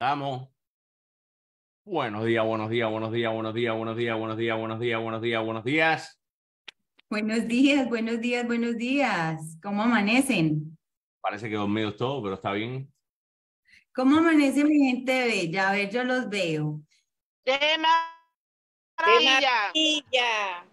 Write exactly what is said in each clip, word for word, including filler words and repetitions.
Estamos. Buenos días, buenos días, buenos días, buenos días, buenos días, buenos días, buenos días, buenos días, buenos días. Buenos días, buenos días, buenos días. ¿Cómo amanecen? Parece que dormidos todos, pero está bien. ¿Cómo amanece mi gente bella? A ver, yo los veo. ¡Qué ¡Qué maravilla! maravilla!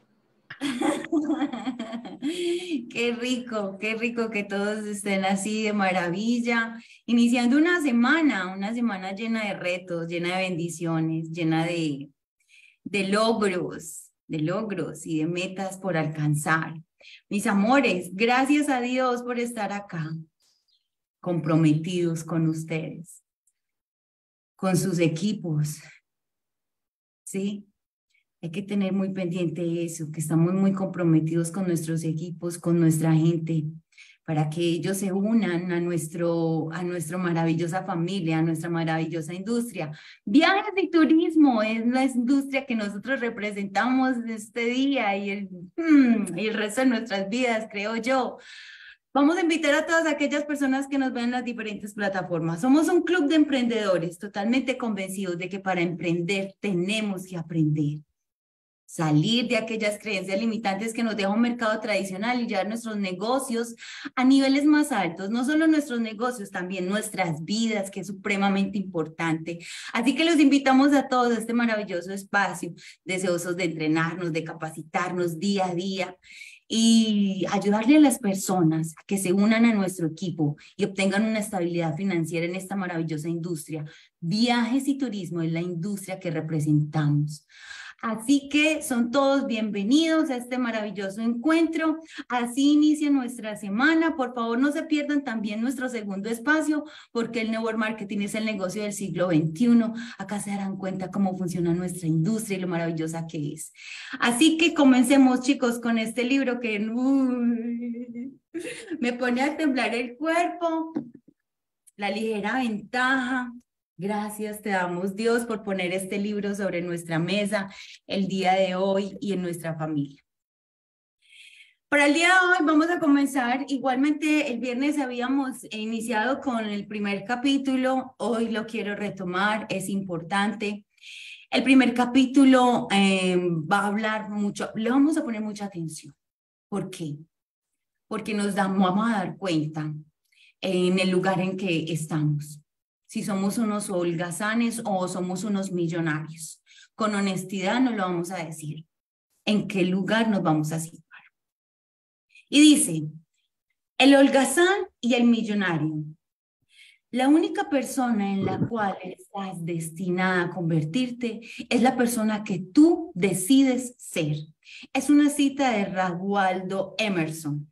Qué rico, qué rico que todos estén así de maravilla. Iniciando una semana, una semana llena de retos, llena de bendiciones, llena de, de logros, de logros y de metas por alcanzar. Mis amores, gracias a Dios por estar acá, comprometidos con ustedes, con sus equipos, ¿sí? Hay que tener muy pendiente eso, que estamos muy comprometidos con nuestros equipos, con nuestra gente, para que ellos se unan a nuestro, a nuestra maravillosa familia, a nuestra maravillosa industria. Viajes y turismo es la industria que nosotros representamos este día y el, hmm, y el resto de nuestras vidas, creo yo. Vamos a invitar a todas aquellas personas que nos ven en las diferentes plataformas. Somos un club de emprendedores totalmente convencidos de que para emprender tenemos que aprender. Salir de aquellas creencias limitantes que nos deja un mercado tradicional y llevar nuestros negocios a niveles más altos. No solo nuestros negocios, también nuestras vidas, que es supremamente importante. Así que los invitamos a todos a este maravilloso espacio, deseosos de entrenarnos, de capacitarnos día a día y ayudarle a las personas a que se unan a nuestro equipo y obtengan una estabilidad financiera en esta maravillosa industria. Viajes y turismo es la industria que representamos. Así que son todos bienvenidos a este maravilloso encuentro. Así inicia nuestra semana. Por favor, no se pierdan también nuestro segundo espacio, porque el network marketing es el negocio del siglo veintiuno. Acá se darán cuenta cómo funciona nuestra industria y lo maravillosa que es. Así que comencemos, chicos, con este libro que uy, me pone a temblar el cuerpo. La ligera ventaja. Gracias te damos, Dios, por poner este libro sobre nuestra mesa el día de hoy y en nuestra familia. Para el día de hoy vamos a comenzar, igualmente el viernes habíamos iniciado con el primer capítulo, hoy lo quiero retomar, es importante. El primer capítulo eh, va a hablar mucho, le vamos a poner mucha atención. ¿Por qué? Porque nos damos, vamos a dar cuenta en el lugar en que estamos. Si somos unos holgazanes o somos unos millonarios. Con honestidad nos lo vamos a decir. ¿En qué lugar nos vamos a situar? Y dice, el holgazán y el millonario. La única persona en la cual estás destinada a convertirte es la persona que tú decides ser. Es una cita de Ralph Waldo Emerson.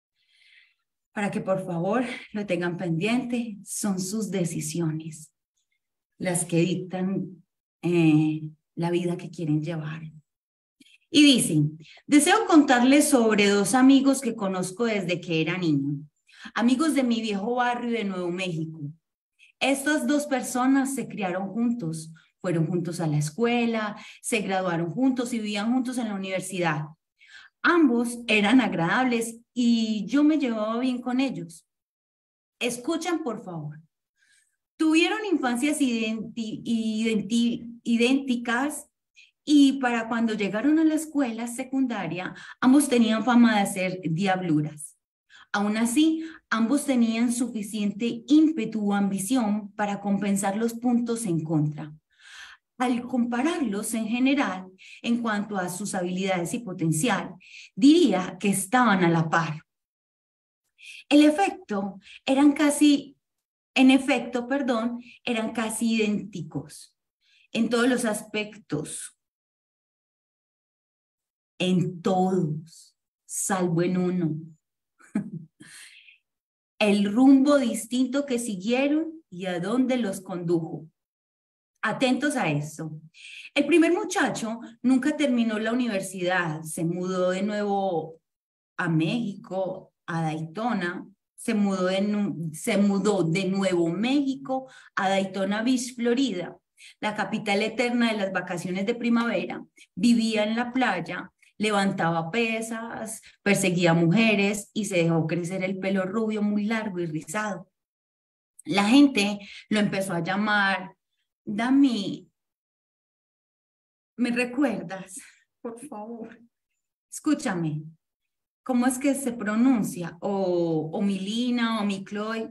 Para que por favor lo tengan pendiente, son sus decisiones las que dictan eh, la vida que quieren llevar. Y dicen, deseo contarles sobre dos amigos que conozco desde que era niño, amigos de mi viejo barrio de Nuevo México. Estas dos personas se criaron juntos, fueron juntos a la escuela, se graduaron juntos y vivían juntos en la universidad. Ambos eran agradables y yo me llevaba bien con ellos. Escuchan, por favor. Tuvieron infancias identi identi idénticas y para cuando llegaron a la escuela secundaria, ambos tenían fama de ser diabluras. Aún así, ambos tenían suficiente ímpetu o ambición para compensar los puntos en contra. Al compararlos en general, en cuanto a sus habilidades y potencial, diría que estaban a la par. El efecto, eran casi, en efecto, perdón, eran casi idénticos en todos los aspectos, en todos, salvo en uno. El rumbo distinto que siguieron y a dónde los condujo. Atentos a eso. El primer muchacho nunca terminó la universidad, se mudó de nuevo a México, a Daytona, se mudó de, se mudó de Nuevo México a Daytona Beach, Florida, la capital eterna de las vacaciones de primavera. Vivía en la playa, levantaba pesas, perseguía mujeres y se dejó crecer el pelo rubio muy largo y rizado. La gente lo empezó a llamar Dami, ¿me recuerdas? Por favor. Escúchame. ¿Cómo es que se pronuncia? O, o Milina o Micloy.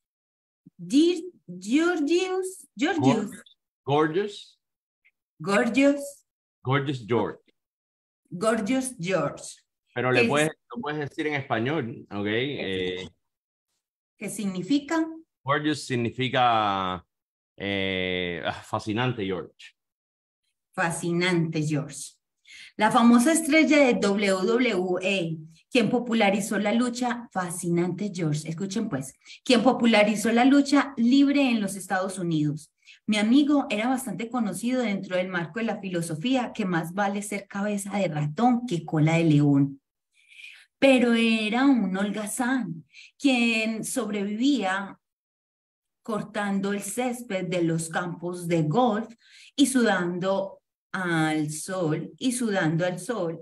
Gir- Georgius. Georgius. Gorgeous. Gorgeous. Gorgeous George. Gorgeous George. Pero le ¿Qué puedes, es- lo puedes decir en español, ¿ok? Eh, ¿Qué significa? gorgeous significa eh, ah, fascinante, George. Fascinante, George. La famosa estrella de W W E, quien popularizó la lucha, fascinante George, escuchen pues, quien popularizó la lucha libre en los Estados Unidos. Mi amigo era bastante conocido dentro del marco de la filosofía que más vale ser cabeza de ratón que cola de león. Pero era un holgazán, quien sobrevivía cortando el césped de los campos de golf y sudando al sol, y sudando al sol,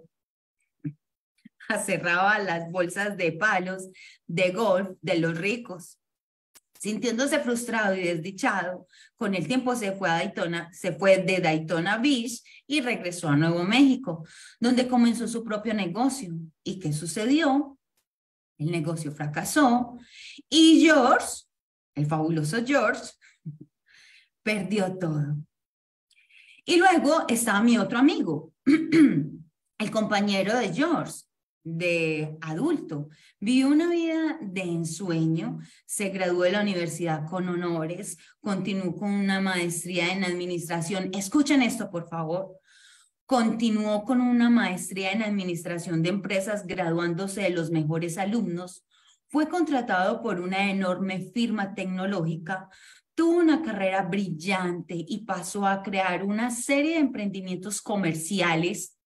aserraba las bolsas de palos de golf de los ricos. Sintiéndose frustrado y desdichado, con el tiempo se fue a Daytona, se fue de Daytona Beach y regresó a Nuevo México, donde comenzó su propio negocio. ¿Y qué sucedió? El negocio fracasó y George, el fabuloso George, perdió todo. Y luego estaba mi otro amigo, el compañero de George, de adulto. Vivió una vida de ensueño, se graduó de la universidad con honores, continuó con una maestría en administración. Escuchen esto, por favor. Continuó con una maestría en administración de empresas, graduándose de los mejores alumnos. Fue contratado por una enorme firma tecnológica. Tuvo una carrera brillante y pasó a crear una serie de emprendimientos comerciales,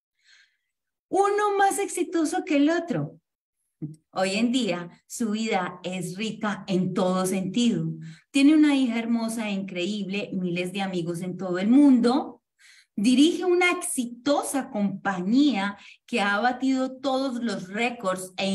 uno más exitoso que el otro. Hoy en día, su vida es rica en todo sentido. Tiene una hija hermosa e increíble, miles de amigos en todo el mundo. Dirige una exitosa compañía que ha batido todos los récords e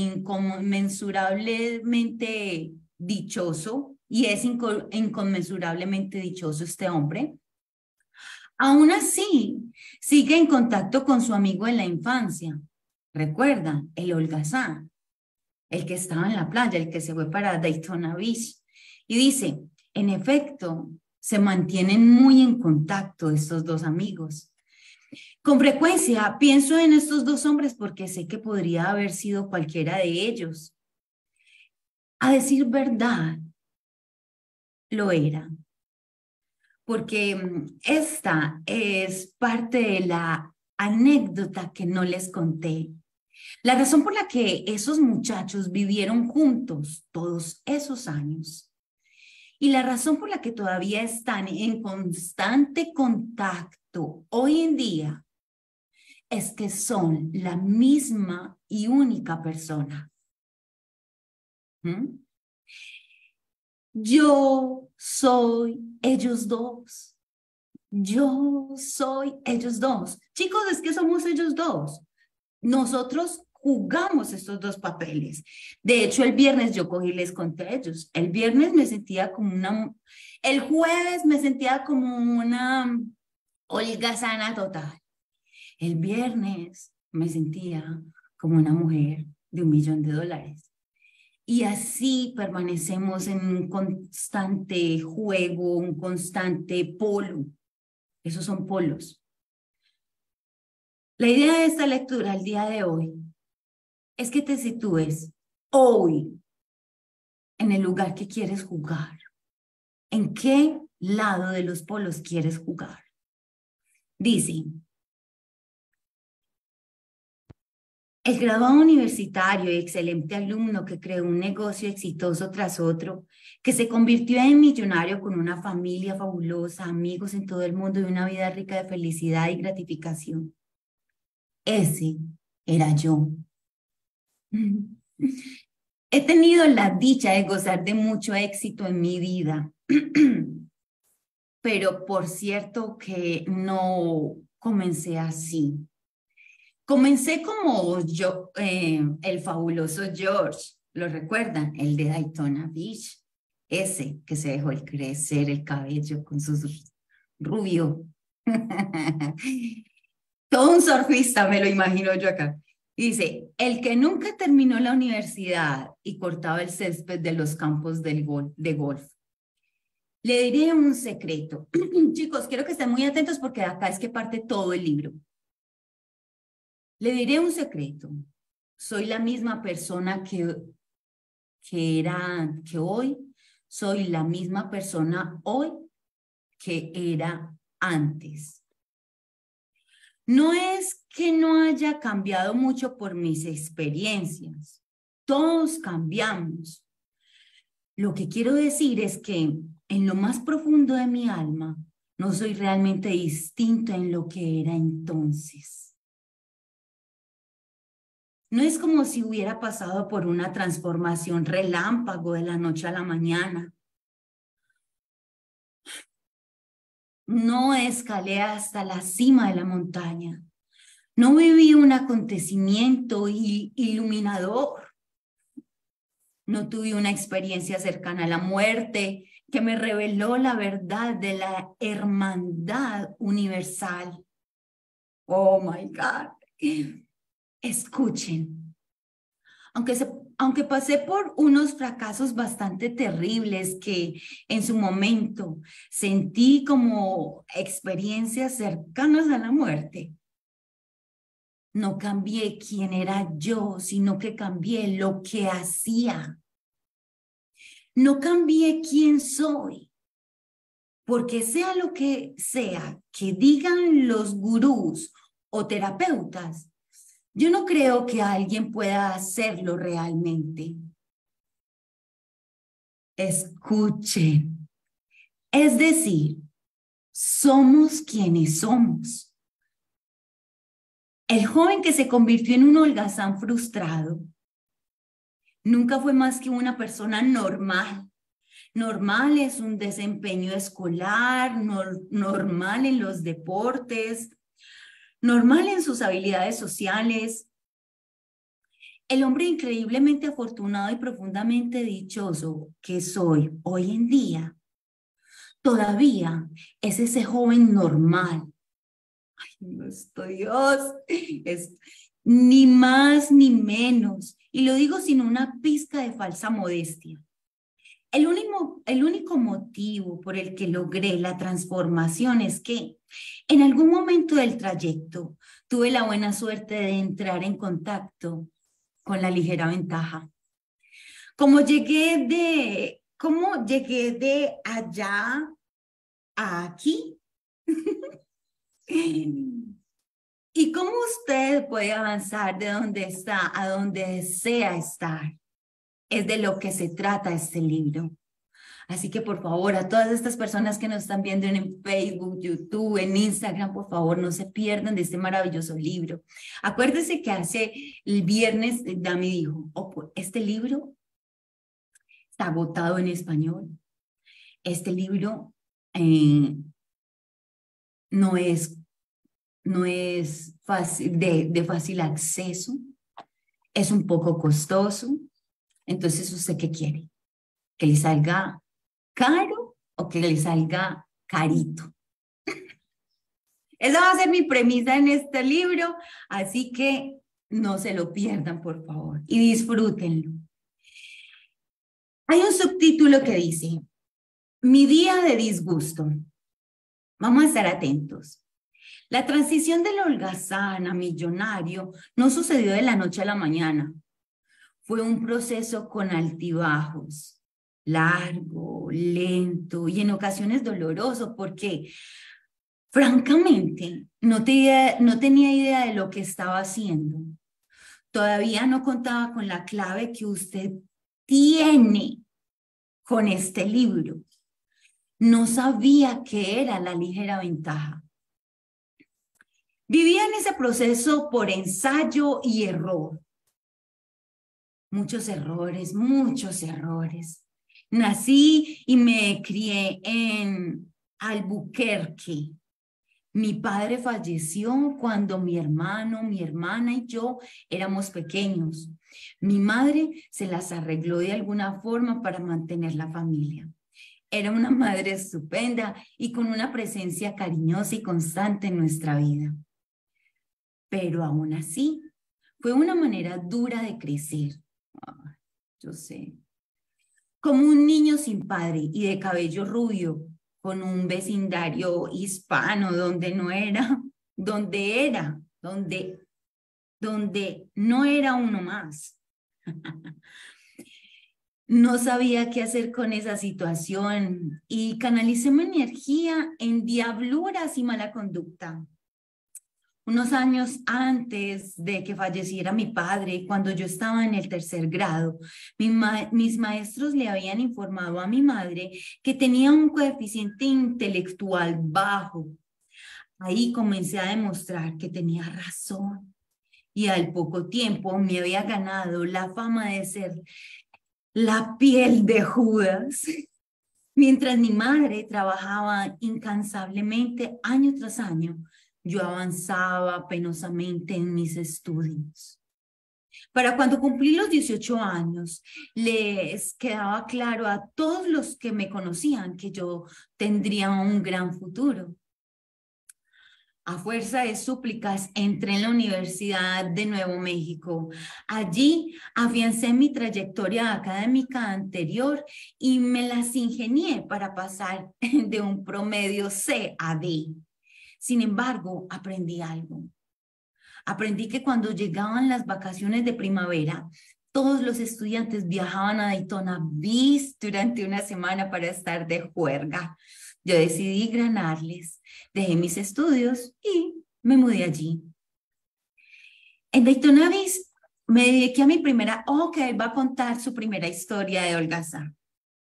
inconmensurablemente dichoso, y es inco- inconmensurablemente dichoso este hombre. Aún así, sigue en contacto con su amigo en la infancia. Recuerdan, el holgazán, el que estaba en la playa, el que se fue para Daytona Beach. Y dice, en efecto, se mantienen muy en contacto estos dos amigos. Con frecuencia pienso en estos dos hombres porque sé que podría haber sido cualquiera de ellos. A decir verdad, lo era. Porque esta es parte de la anécdota que no les conté. La razón por la que esos muchachos vivieron juntos todos esos años y la razón por la que todavía están en constante contacto hoy en día es que son la misma y única persona. ¿Mm? Yo soy ellos dos. Yo soy ellos dos. Chicos, es que somos ellos dos. Nosotros jugamos estos dos papeles. De hecho, el viernes yo cogí y les conté a ellos. El viernes me sentía como una... El jueves me sentía como una holgazana total. El viernes me sentía como una mujer de un millón de dólares. Y así permanecemos en un constante juego, un constante polo. Esos son polos. La idea de esta lectura el día de hoy es que te sitúes hoy en el lugar que quieres jugar. ¿En qué lado de los polos quieres jugar? Dice, el graduado universitario y excelente alumno que creó un negocio exitoso tras otro, que se convirtió en millonario con una familia fabulosa, amigos en todo el mundo y una vida rica de felicidad y gratificación. Ese era yo. He tenido la dicha de gozar de mucho éxito en mi vida, pero por cierto que no comencé así. Comencé como yo, eh, el fabuloso George, ¿lo recuerdan? El de Daytona Beach, ese que se dejó crecer el cabello con sus rubio. Todo un surfista, me lo imagino yo acá. Dice, el que nunca terminó la universidad y cortaba el césped de los campos del gol, de golf. Le diré un secreto. Chicos, quiero que estén muy atentos porque de acá es que parte todo el libro. Le diré un secreto. Soy la misma persona que, que era, que hoy. Soy la misma persona hoy que era antes. No es que no haya cambiado mucho por mis experiencias. Todos cambiamos. Lo que quiero decir es que en lo más profundo de mi alma no soy realmente distinto en lo que era entonces. No es como si hubiera pasado por una transformación relámpago de la noche a la mañana. No escalé hasta la cima de la montaña. No viví un acontecimiento iluminador. No tuve una experiencia cercana a la muerte que me reveló la verdad de la hermandad universal. Oh my God. Escuchen. Aunque, se, aunque pasé por unos fracasos bastante terribles que en su momento sentí como experiencias cercanas a la muerte, no cambié quién era yo, sino que cambié lo que hacía. No cambié quién soy, porque sea lo que sea que digan los gurús o terapeutas, yo no creo que alguien pueda hacerlo realmente. Escuchen. Es decir, somos quienes somos. El joven que se convirtió en un holgazán frustrado nunca fue más que una persona normal. Normal es un desempeño escolar, no, normal en los deportes, normal en sus habilidades sociales. El hombre increíblemente afortunado y profundamente dichoso que soy hoy en día, todavía es ese joven normal. Ay, nuestro Dios, es ni más ni menos. Y lo digo sin una pizca de falsa modestia. El único, el único motivo por el que logré la transformación es que en algún momento del trayecto tuve la buena suerte de entrar en contacto con la ligera ventaja. Como llegué de, ¿cómo llegué de allá a aquí? ¿Y cómo usted puede avanzar de donde está a donde desea estar? Es de lo que se trata este libro. Así que por favor, a todas estas personas que nos están viendo en Facebook, YouTube, en Instagram, por favor, no se pierdan de este maravilloso libro. Acuérdense que hace el viernes Dami dijo, oh, este libro está agotado en español. Este libro eh, no es, no es fácil, de, de fácil acceso, es un poco costoso. Entonces, ¿usted qué quiere? ¿Que le salga caro o que le salga carito? Esa va a ser mi premisa en este libro, así que no se lo pierdan, por favor, y disfrútenlo. Hay un subtítulo que dice, mi día de disgusto. Vamos a estar atentos. La transición del holgazán a millonario no sucedió de la noche a la mañana. Fue un proceso con altibajos, largo, lento y en ocasiones doloroso, porque francamente no, te, no tenía idea de lo que estaba haciendo. Todavía no contaba con la clave que usted tiene con este libro. No sabía qué era la ligera ventaja. Vivía en ese proceso por ensayo y error. Muchos errores, muchos errores. Nací y me crié en Albuquerque. Mi padre falleció cuando mi hermano, mi hermana y yo éramos pequeños. Mi madre se las arregló de alguna forma para mantener la familia. era una madre estupenda y con una presencia cariñosa y constante en nuestra vida. Pero aún así, fue una manera dura de crecer. Ah, yo sé. Como un niño sin padre y de cabello rubio, con un vecindario hispano donde no era, donde era, donde, donde no era uno más. No sabía qué hacer con esa situación y canalicé mi energía en diabluras y mala conducta. Unos años antes de que falleciera mi padre, cuando yo estaba en el tercer grado, mi ma mis maestros le habían informado a mi madre que tenía un coeficiente intelectual bajo. Ahí comencé a demostrar que tenía razón y al poco tiempo me había ganado la fama de ser la piel de Judas. Mientras mi madre trabajaba incansablemente año tras año, yo avanzaba penosamente en mis estudios. Para cuando cumplí los dieciocho años, les quedaba claro a todos los que me conocían que yo tendría un gran futuro. A fuerza de súplicas, entré en la Universidad de Nuevo México. Allí afiancé mi trayectoria académica anterior y me las ingenié para pasar de un promedio C a D. Sin embargo, aprendí algo. Aprendí que cuando llegaban las vacaciones de primavera, todos los estudiantes viajaban a Daytona Beach durante una semana para estar de juerga. Yo decidí ganarles, dejé mis estudios y me mudé allí. En Daytona Beach me dediqué a mi primera, oh, que él va a contar su primera historia de holgazán.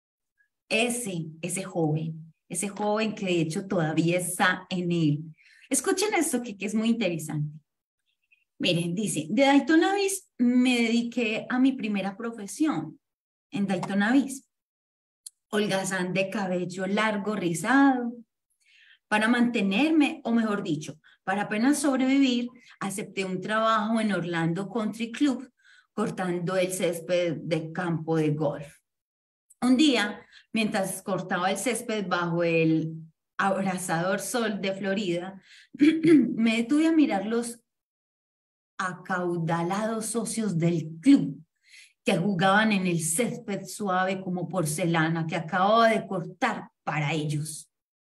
Ese, ese joven, ese joven que de hecho todavía está en él. Escuchen esto que, que es muy interesante. Miren, dice, de Daytona Beach me dediqué a mi primera profesión en Daytona Beach. Holgazán de cabello largo, rizado. Para mantenerme, o mejor dicho, para apenas sobrevivir, acepté un trabajo en Orlando Country Club, cortando el césped de campo de golf. Un día, mientras cortaba el césped bajo el abrasador sol de Florida, me detuve a mirar los acaudalados socios del club que jugaban en el césped suave como porcelana que acababa de cortar para ellos.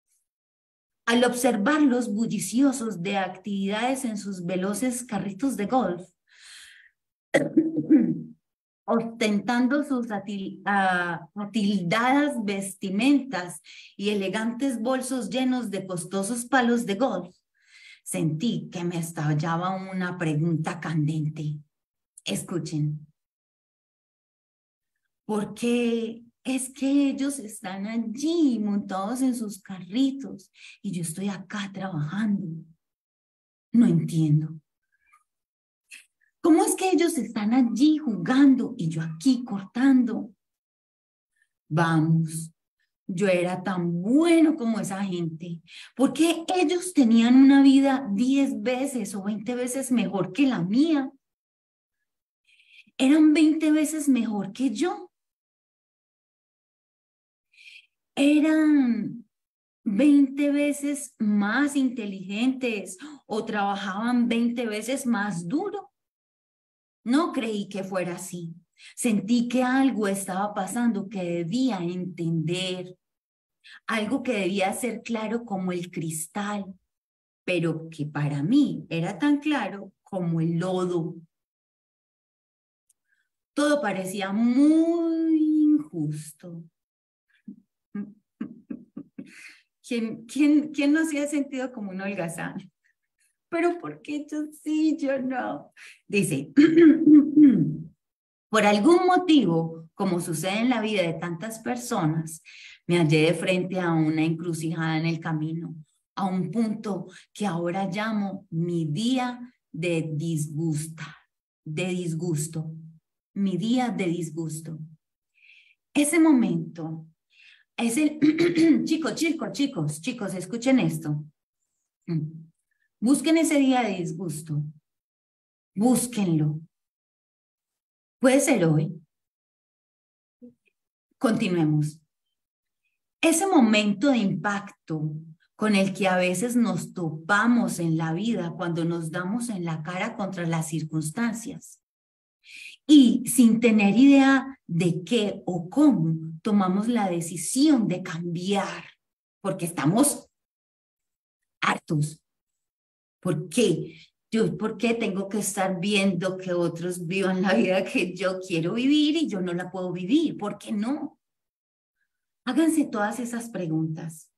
Al observarlos bulliciosos de actividades en sus veloces carritos de golf, ostentando sus atil, uh, atildadas vestimentas y elegantes bolsos llenos de costosos palos de golf, sentí que me estallaba una pregunta candente. Escuchen. ¿Por qué es que ellos están allí montados en sus carritos y yo estoy acá trabajando? No entiendo. ¿Cómo es que ellos están allí jugando y yo aquí cortando? Vamos, yo era tan bueno como esa gente. ¿Por qué ellos tenían una vida diez veces o veinte veces mejor que la mía? Eran veinte veces mejor que yo. Eran veinte veces más inteligentes o trabajaban veinte veces más duro. No creí que fuera así. Sentí que algo estaba pasando que debía entender, algo que debía ser claro como el cristal, pero que para mí era tan claro como el lodo. Todo parecía muy injusto. ¿Quién, quién, quién no se ha sentido como un holgazán? Pero ¿por qué yo sí, yo no? Dice, por algún motivo, como sucede en la vida de tantas personas, me hallé de frente a una encrucijada en el camino, a un punto que ahora llamo mi día de disgusta, de disgusto, mi día de disgusto. Ese momento es el, chicos, chicos, chicos, chicos, escuchen esto. Busquen ese día de disgusto. Búsquenlo. Puede ser hoy. Continuemos. ese momento de impacto con el que a veces nos topamos en la vida cuando nos damos en la cara contra las circunstancias y sin tener idea de qué o cómo tomamos la decisión de cambiar porque estamos hartos. ¿Por qué? Yo, ¿por qué tengo que estar viendo que otros vivan la vida que yo quiero vivir y yo no la puedo vivir? ¿Por qué no? Háganse todas esas preguntas.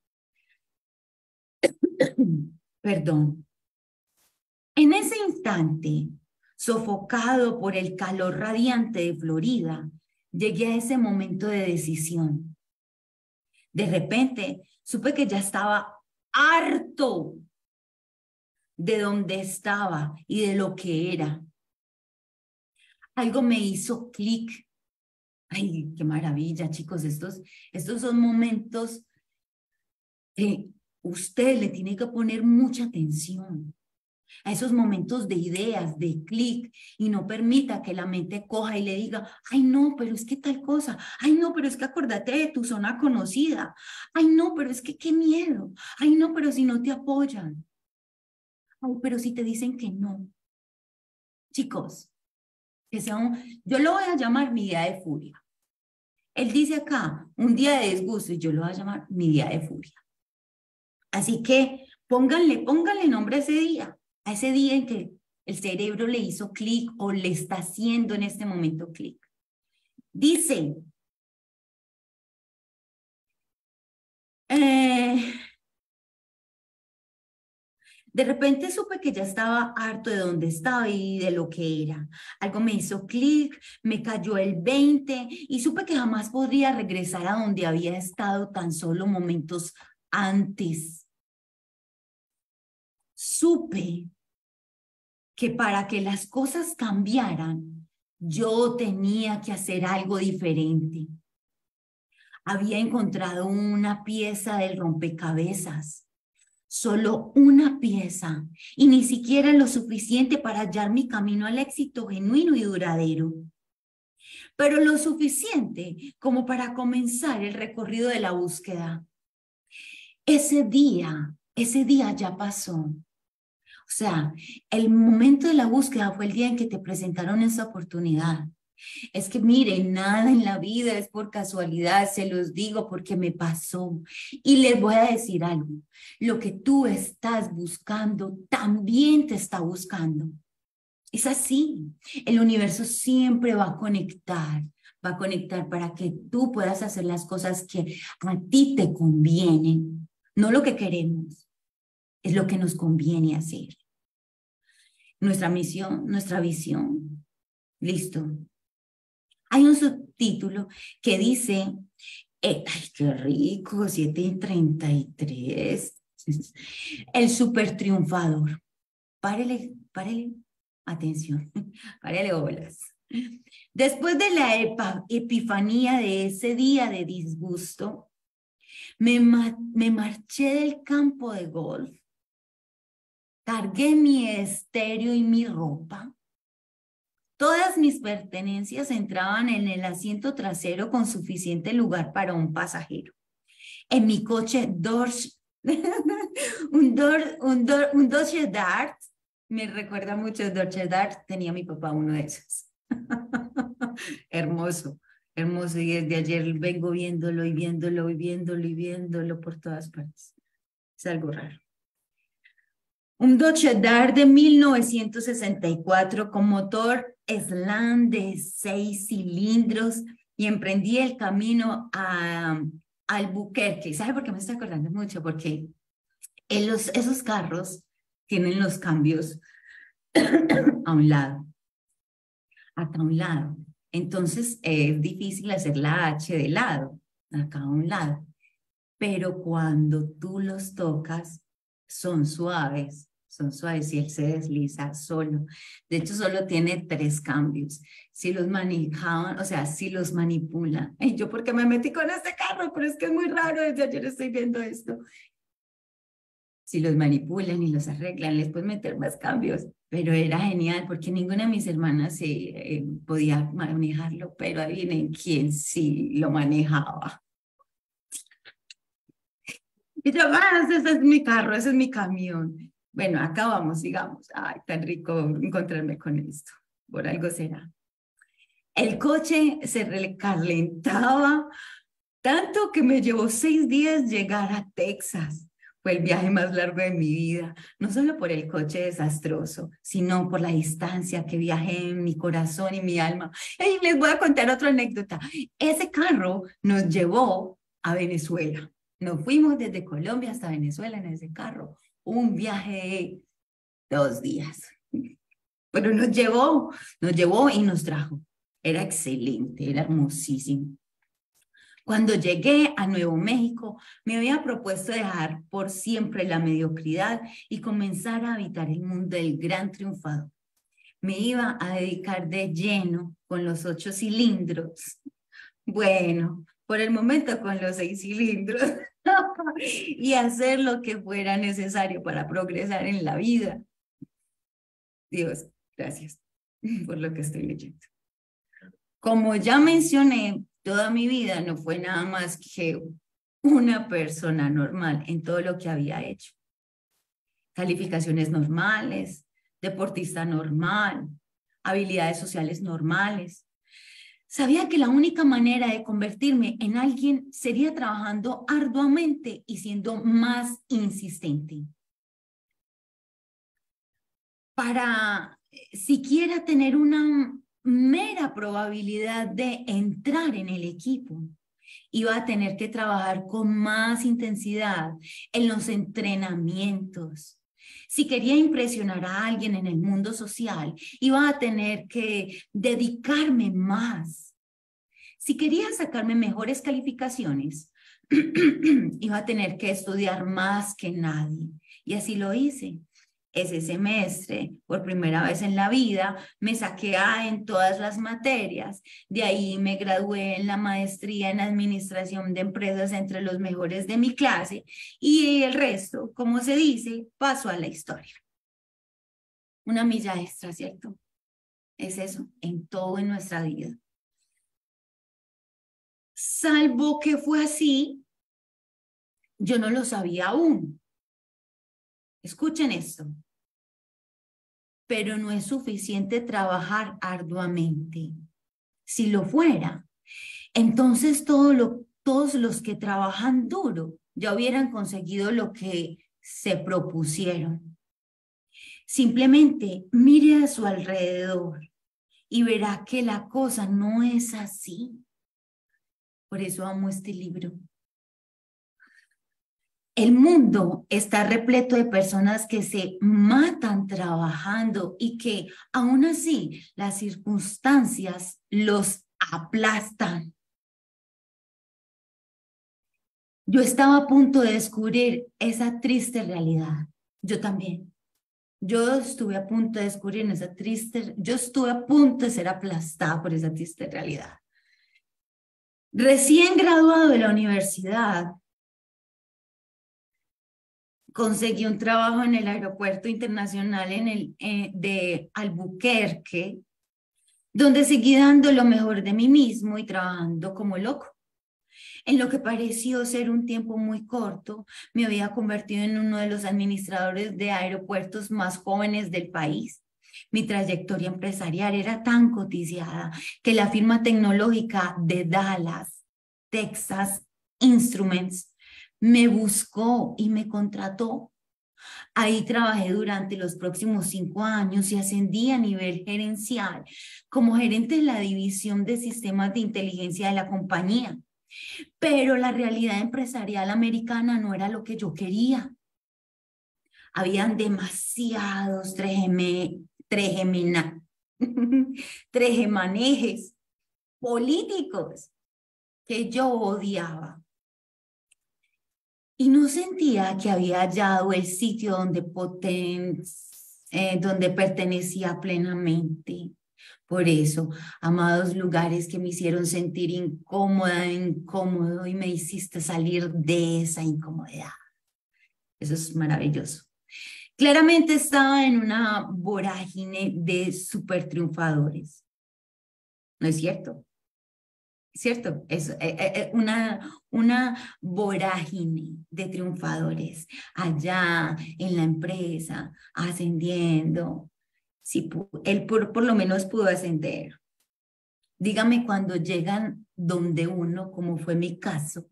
Perdón. En ese instante, sofocado por el calor radiante de Florida, llegué a ese momento de decisión. De repente, supe que ya estaba harto de donde estaba y de lo que era. Algo me hizo clic. Ay, qué maravilla, chicos. Estos, estos son momentos que usted le tiene que poner mucha atención a esos momentos de ideas, de clic, y no permita que la mente coja y le diga, ay no, pero es que tal cosa, ay no, pero es que acordate de tu zona conocida, ay no, pero es que qué miedo, ay no, pero si no te apoyan, ay, pero si te dicen que no. Chicos, que sea un, yo lo voy a llamar mi día de furia. Él dice acá, un día de disgusto, y yo lo voy a llamar mi día de furia. Así que pónganle, pónganle nombre a ese día, a ese día en que el cerebro le hizo clic o le está haciendo en este momento clic. Dice, eh, de repente supe que ya estaba harto de donde estaba y de lo que era. Algo me hizo clic, me cayó el veinte y supe que jamás podría regresar a donde había estado tan solo momentos antes. Supe que para que las cosas cambiaran, yo tenía que hacer algo diferente. Había encontrado una pieza del rompecabezas, solo una pieza, y ni siquiera lo suficiente para hallar mi camino al éxito genuino y duradero. Pero lo suficiente como para comenzar el recorrido de la búsqueda. Ese día, ese día ya pasó. O sea, el momento de la búsqueda fue el día en que te presentaron esa oportunidad. Es que miren, nada en la vida es por casualidad, se los digo porque me pasó. Y les voy a decir algo, lo que tú estás buscando también te está buscando. Es así, el universo siempre va a conectar, va a conectar para que tú puedas hacer las cosas que a ti te convienen, no lo que queremos, es lo que nos conviene hacer. Nuestra misión, nuestra visión. Listo. Hay un subtítulo que dice, eh, ay, qué rico, siete treinta y tres. El super triunfador. Párele, párele, atención, párele bolas. Después de la epa, epifanía de ese día de disgusto, me, ma me marché del campo de golf. Cargué mi estéreo y mi ropa. Todas mis pertenencias entraban en el asiento trasero con suficiente lugar para un pasajero. En mi coche Dodge, un, Dodge, un, Dodge, un Dodge Dart, me recuerda mucho el Dodge Dart, tenía mi papá uno de esos. Hermoso, hermoso, y desde ayer vengo viéndolo y viéndolo y viéndolo y viéndolo por todas partes. Es algo raro. Un Dodge Dart de mil novecientos sesenta y cuatro con motor Slam de seis cilindros y emprendí el camino a, a Albuquerque. ¿Sabe por qué me estoy acordando mucho? Porque en los, esos carros tienen los cambios a un lado, acá a un lado. Entonces es difícil hacer la H de lado, acá a un lado. Pero cuando tú los tocas, son suaves. Son suaves y él se desliza solo. De hecho, solo tiene tres cambios. Si los manejaban, o sea, si los manipulan. Ay, yo porque me metí con este carro, pero es que es muy raro, desde ayer estoy viendo esto. Si los manipulan y los arreglan, les pueden meter más cambios. Pero era genial porque ninguna de mis hermanas se, eh, podía manejarlo, pero adivinen quién sí lo manejaba. Y yo, ah, ese es mi carro, ese es mi camión. Bueno, acá vamos, sigamos. Ay, tan rico encontrarme con esto. Por algo será. El coche se recalentaba tanto que me llevó seis días llegar a Texas. Fue el viaje más largo de mi vida, no solo por el coche desastroso, sino por la distancia que viajé en mi corazón y mi alma. Y les voy a contar otra anécdota. Ese carro nos llevó a Venezuela. Nos fuimos desde Colombia hasta Venezuela en ese carro. Un viaje de dos días. Pero nos llevó, nos llevó y nos trajo. Era excelente, era hermosísimo. Cuando llegué a Nuevo México, me había propuesto dejar por siempre la mediocridad y comenzar a habitar el mundo del gran triunfador. Me iba a dedicar de lleno con los ocho cilindros. Bueno, por el momento con los seis cilindros. Y hacer lo que fuera necesario para progresar en la vida. Dios, gracias por lo que estoy leyendo. Como ya mencioné, toda mi vida no fue nada más que una persona normal en todo lo que había hecho. Calificaciones normales, deportista normal, habilidades sociales normales. Sabía que la única manera de convertirme en alguien sería trabajando arduamente y siendo más insistente. Para siquiera tener una mera probabilidad de entrar en el equipo, iba a tener que trabajar con más intensidad en los entrenamientos. Si quería impresionar a alguien en el mundo social, iba a tener que dedicarme más. Si quería sacarme mejores calificaciones, iba a tener que estudiar más que nadie. Y así lo hice. Ese semestre, por primera vez en la vida, me saqué A en todas las materias. De ahí me gradué en la maestría en administración de empresas entre los mejores de mi clase. Y el resto, como se dice, pasó a la historia. Una milla extra, ¿cierto? Es eso, en todo en nuestra vida. Salvo que fue así, yo no lo sabía aún. Escuchen esto. Pero no es suficiente trabajar arduamente. Si lo fuera, entonces todo lo, todos los que trabajan duro ya hubieran conseguido lo que se propusieron. Simplemente mire a su alrededor y verá que la cosa no es así. Por eso amo este libro. El mundo está repleto de personas que se matan trabajando y que aún así las circunstancias los aplastan. Yo estaba a punto de descubrir esa triste realidad. Yo también. Yo estuve a punto de descubrir esa triste, yo estuve a punto de ser aplastada por esa triste realidad. Recién graduado de la universidad, conseguí un trabajo en el aeropuerto internacional en el, eh, de Albuquerque, donde seguí dando lo mejor de mí mismo y trabajando como loco. En lo que pareció ser un tiempo muy corto, me había convertido en uno de los administradores de aeropuertos más jóvenes del país. Mi trayectoria empresarial era tan cotizada que la firma tecnológica de Dallas, Texas Instruments, me buscó y me contrató. Ahí trabajé durante los próximos cinco años y ascendí a nivel gerencial como gerente de la división de sistemas de inteligencia de la compañía. Pero la realidad empresarial americana no era lo que yo quería. Habían demasiados trejeme, trejemena, trejemanejes políticos que yo odiaba. Y no sentía que había hallado el sitio donde, poten, eh, donde pertenecía plenamente. Por eso, amados lugares que me hicieron sentir incómoda, incómodo y me hiciste salir de esa incomodidad. Eso es maravilloso. Claramente estaba en una vorágine de super triunfadores. ¿No es cierto? ¿cierto? Es eh, eh, una, una vorágine de triunfadores allá en la empresa, ascendiendo. Sí, él por, por lo menos pudo ascender. Dígame cuando llegan donde uno, como fue mi caso,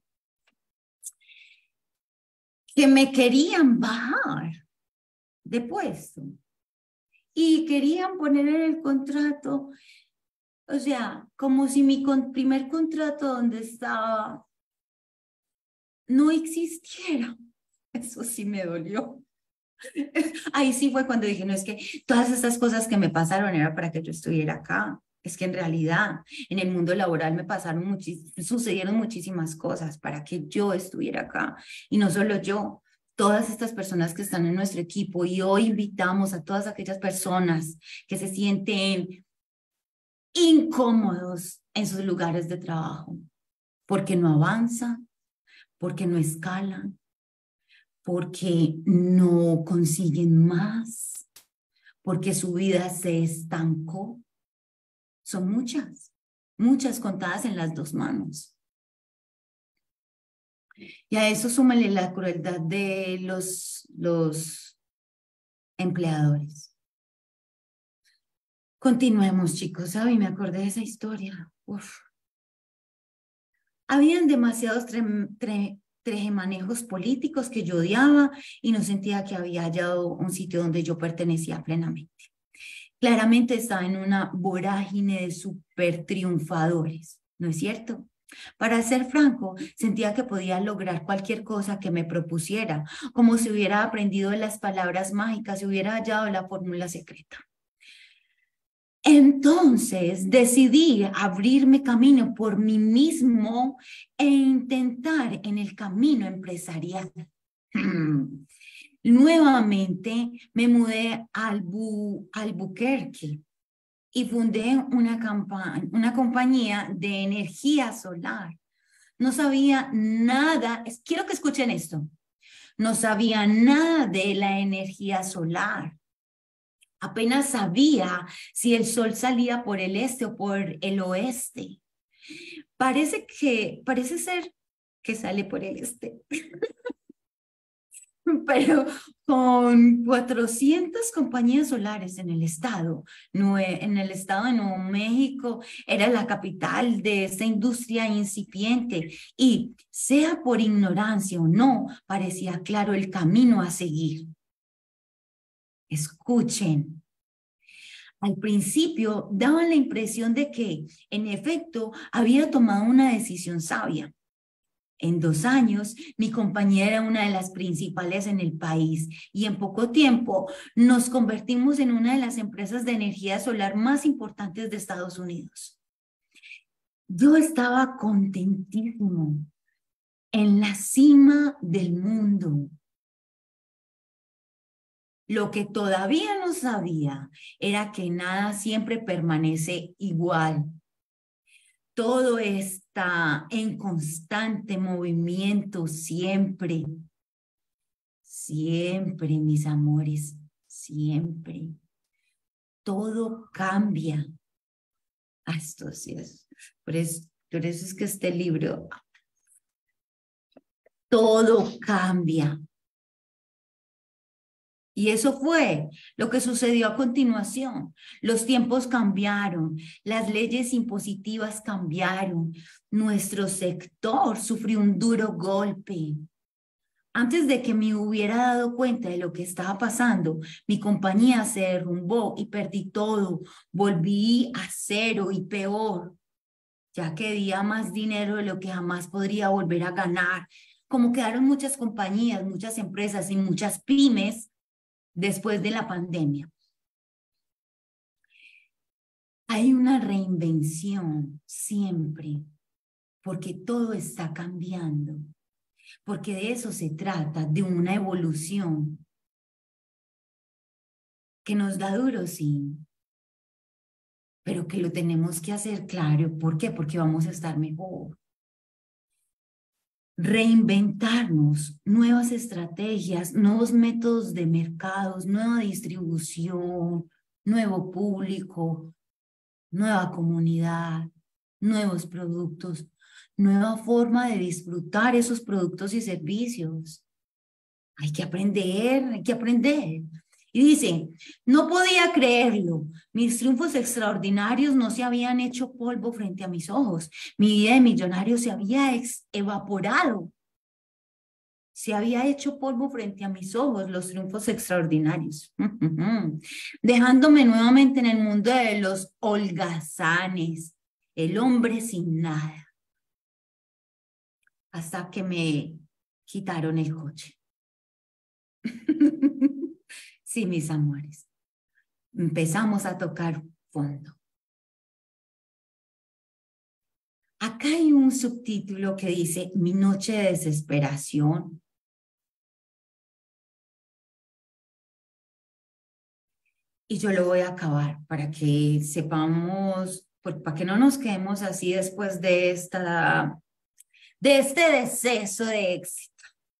que me querían bajar de puesto y querían poner en el contrato, o sea, como si mi con, primer contrato donde estaba no existiera. Eso sí me dolió. Ahí sí fue cuando dije, no, es que todas estas cosas que me pasaron era para que yo estuviera acá. Es que en realidad en el mundo laboral me pasaron muchis, sucedieron muchísimas cosas para que yo estuviera acá. Y no solo yo, todas estas personas que están en nuestro equipo, y hoy invitamos a todas aquellas personas que se sienten incómodos en sus lugares de trabajo, porque no avanzan, porque no escalan, porque no consiguen más, porque su vida se estancó. Son muchas, muchas contadas en las dos manos. Y a eso súmale la crueldad de los, los empleadores. Continuemos, chicos. Ay, me acordé de esa historia. Uf. Habían demasiados tre, tre, trejemanejos políticos que yo odiaba y no sentía que había hallado un sitio donde yo pertenecía plenamente. Claramente estaba en una vorágine de super triunfadores, ¿no es cierto? Para ser franco, sentía que podía lograr cualquier cosa que me propusiera, como si hubiera aprendido de las palabras mágicas y hubiera hallado la fórmula secreta. Entonces decidí abrirme camino por mí mismo e intentar en el camino empresarial. Hmm. Nuevamente me mudé a Albu, Albuquerque y fundé una, una compañía de energía solar. No sabía nada, quiero que escuchen esto, no sabía nada de la energía solar. Apenas sabía si el sol salía por el este o por el oeste. Parece que, parece ser que sale por el este. Pero con cuatrocientas compañías solares en el estado, en el estado de Nuevo México, era la capital de esta industria incipiente y, sea por ignorancia o no, parecía claro el camino a seguir. Escuchen. Al principio daban la impresión de que, en efecto, había tomado una decisión sabia. En dos años, mi compañía era una de las principales en el país y en poco tiempo nos convertimos en una de las empresas de energía solar más importantes de Estados Unidos. Yo estaba contentísimo, en la cima del mundo. Lo que todavía no sabía era que nada siempre permanece igual. Todo está en constante movimiento siempre. Siempre, mis amores, siempre. Todo cambia. Ah, esto sí es. Por eso, por eso es que este libro, todo cambia. Y eso fue lo que sucedió a continuación. Los tiempos cambiaron, las leyes impositivas cambiaron, nuestro sector sufrió un duro golpe. Antes de que me hubiera dado cuenta de lo que estaba pasando, mi compañía se derrumbó y perdí todo. Volví a cero y peor, ya que debía más dinero de lo que jamás podría volver a ganar. Como quedaron muchas compañías, muchas empresas y muchas pymes después de la pandemia. Hay una reinvención siempre, porque todo está cambiando, porque de eso se trata, de una evolución que nos da duro, sí, pero que lo tenemos que hacer claro. ¿Por qué? Porque vamos a estar mejor. Reinventarnos, nuevas estrategias, nuevos métodos de mercados, nueva distribución, nuevo público, nueva comunidad. nuevos productos, nueva forma de disfrutar esos productos y servicios. Hay que aprender, hay que aprender. Y dice, no podía creerlo. Mis triunfos extraordinarios no se habían hecho polvo frente a mis ojos. Mi vida de millonario se había ex evaporado. Se había hecho polvo frente a mis ojos los triunfos extraordinarios. Dejándome nuevamente en el mundo de los holgazanes, el hombre sin nada. Hasta que me quitaron el coche. Sí, mis amores. Empezamos a tocar fondo. Acá hay un subtítulo que dice, mi noche de desesperación. Y yo lo voy a acabar para que sepamos, pues, para que no nos quedemos así después de esta, de este deceso de éxito.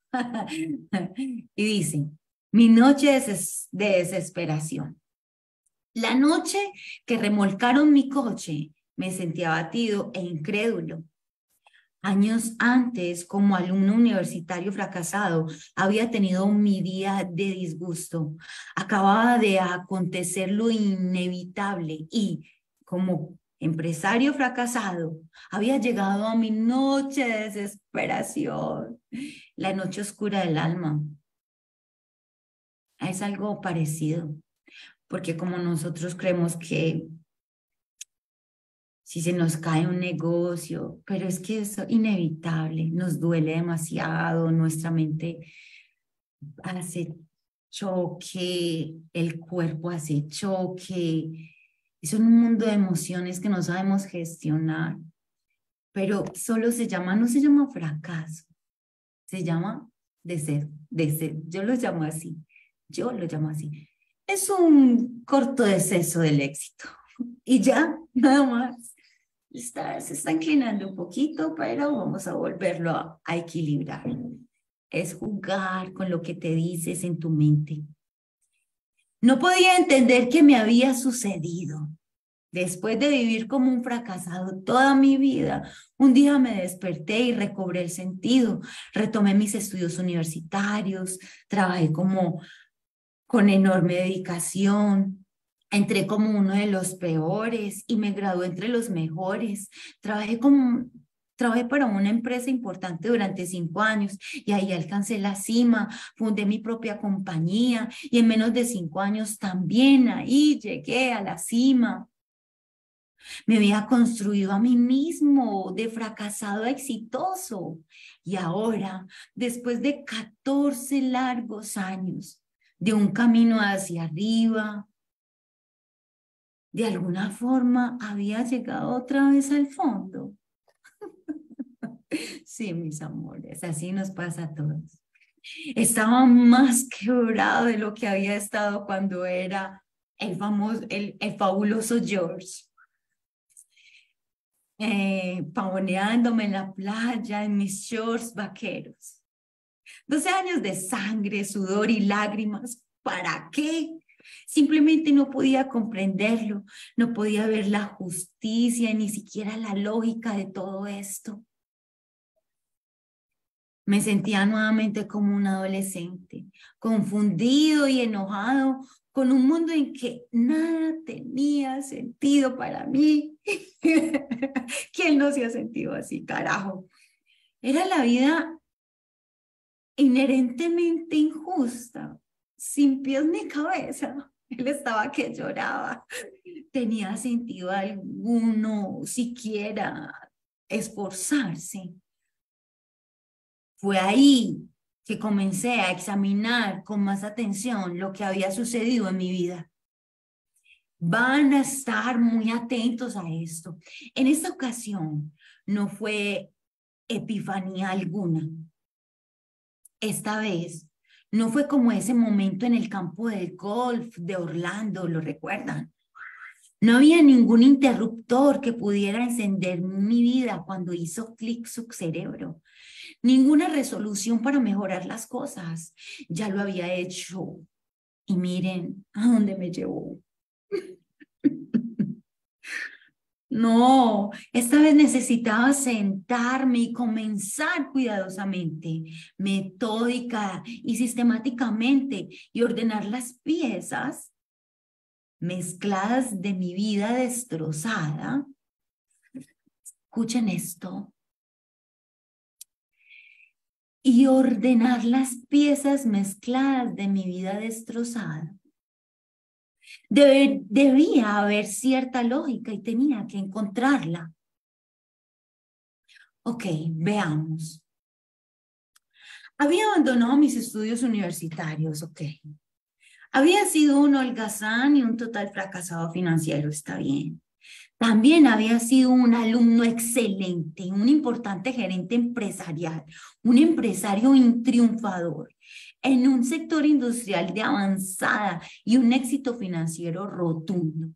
Y dice, mi noche de, des de desesperación. La noche que remolcaron mi coche, me sentí abatido e incrédulo. Años antes, como alumno universitario fracasado, había tenido mi día de disgusto. Acababa de acontecer lo inevitable y, como empresario fracasado, había llegado a mi noche de desesperación, la noche oscura del alma. Es algo parecido, porque como nosotros creemos que si se nos cae un negocio, pero es que es inevitable, nos duele demasiado, nuestra mente hace choque, el cuerpo hace choque, es un mundo de emociones que no sabemos gestionar, pero solo se llama, no se llama fracaso, se llama deseo, deseo, yo lo llamo así, yo lo llamo así, es un corto deceso del éxito y ya, nada más. Está, se está inclinando un poquito, pero vamos a volverlo a, a equilibrar. Es jugar con lo que te dices en tu mente. No podía entender qué me había sucedido. Después de vivir como un fracasado toda mi vida, un día me desperté y recobré el sentido. Retomé mis estudios universitarios, trabajé como con enorme dedicación. Entré como uno de los peores y me gradué entre los mejores. Trabajé, como, trabajé para una empresa importante durante cinco años y ahí alcancé la cima. Fundé mi propia compañía y en menos de cinco años también ahí llegué a la cima. Me había construido a mí mismo de fracasado a exitoso. Y ahora, después de catorce largos años de un camino hacia arriba, de alguna forma había llegado otra vez al fondo. Sí, mis amores, así nos pasa a todos. Estaba más quebrado de lo que había estado cuando era el famoso, el, el fabuloso George. Eh, pavoneándome en la playa en mis shorts vaqueros. doce años de sangre, sudor y lágrimas. ¿Para qué? Simplemente no podía comprenderlo, no podía ver la justicia, ni siquiera la lógica de todo esto. Me sentía nuevamente como un adolescente, confundido y enojado con un mundo en que nada tenía sentido para mí. ¿Quién no se ha sentido así, carajo? Era la vida inherentemente injusta, sin pies ni cabeza. Él estaba que lloraba. Tenía sentido alguno, siquiera esforzarse. Fue ahí que comencé a examinar con más atención lo que había sucedido en mi vida. Van a estar muy atentos a esto. En esta ocasión no fue epifanía alguna. Esta vez no fue como ese momento en el campo del golf de Orlando, ¿lo recuerdan? No había ningún interruptor que pudiera encender mi vida cuando hizo clic su cerebro. Ninguna resolución para mejorar las cosas. Ya lo había hecho. Y miren a dónde me llevó. No, esta vez necesitaba sentarme y comenzar cuidadosamente, metódica y sistemáticamente y ordenar las piezas mezcladas de mi vida destrozada. Escuchen esto. Y ordenar las piezas mezcladas de mi vida destrozada. Debe, debía haber cierta lógica y tenía que encontrarla. Ok, veamos. Había abandonado mis estudios universitarios, ok. Había sido un holgazán y un total fracasado financiero, está bien. También había sido un alumno excelente, un importante gerente empresarial, un empresario triunfador en un sector industrial de avanzada y un éxito financiero rotundo.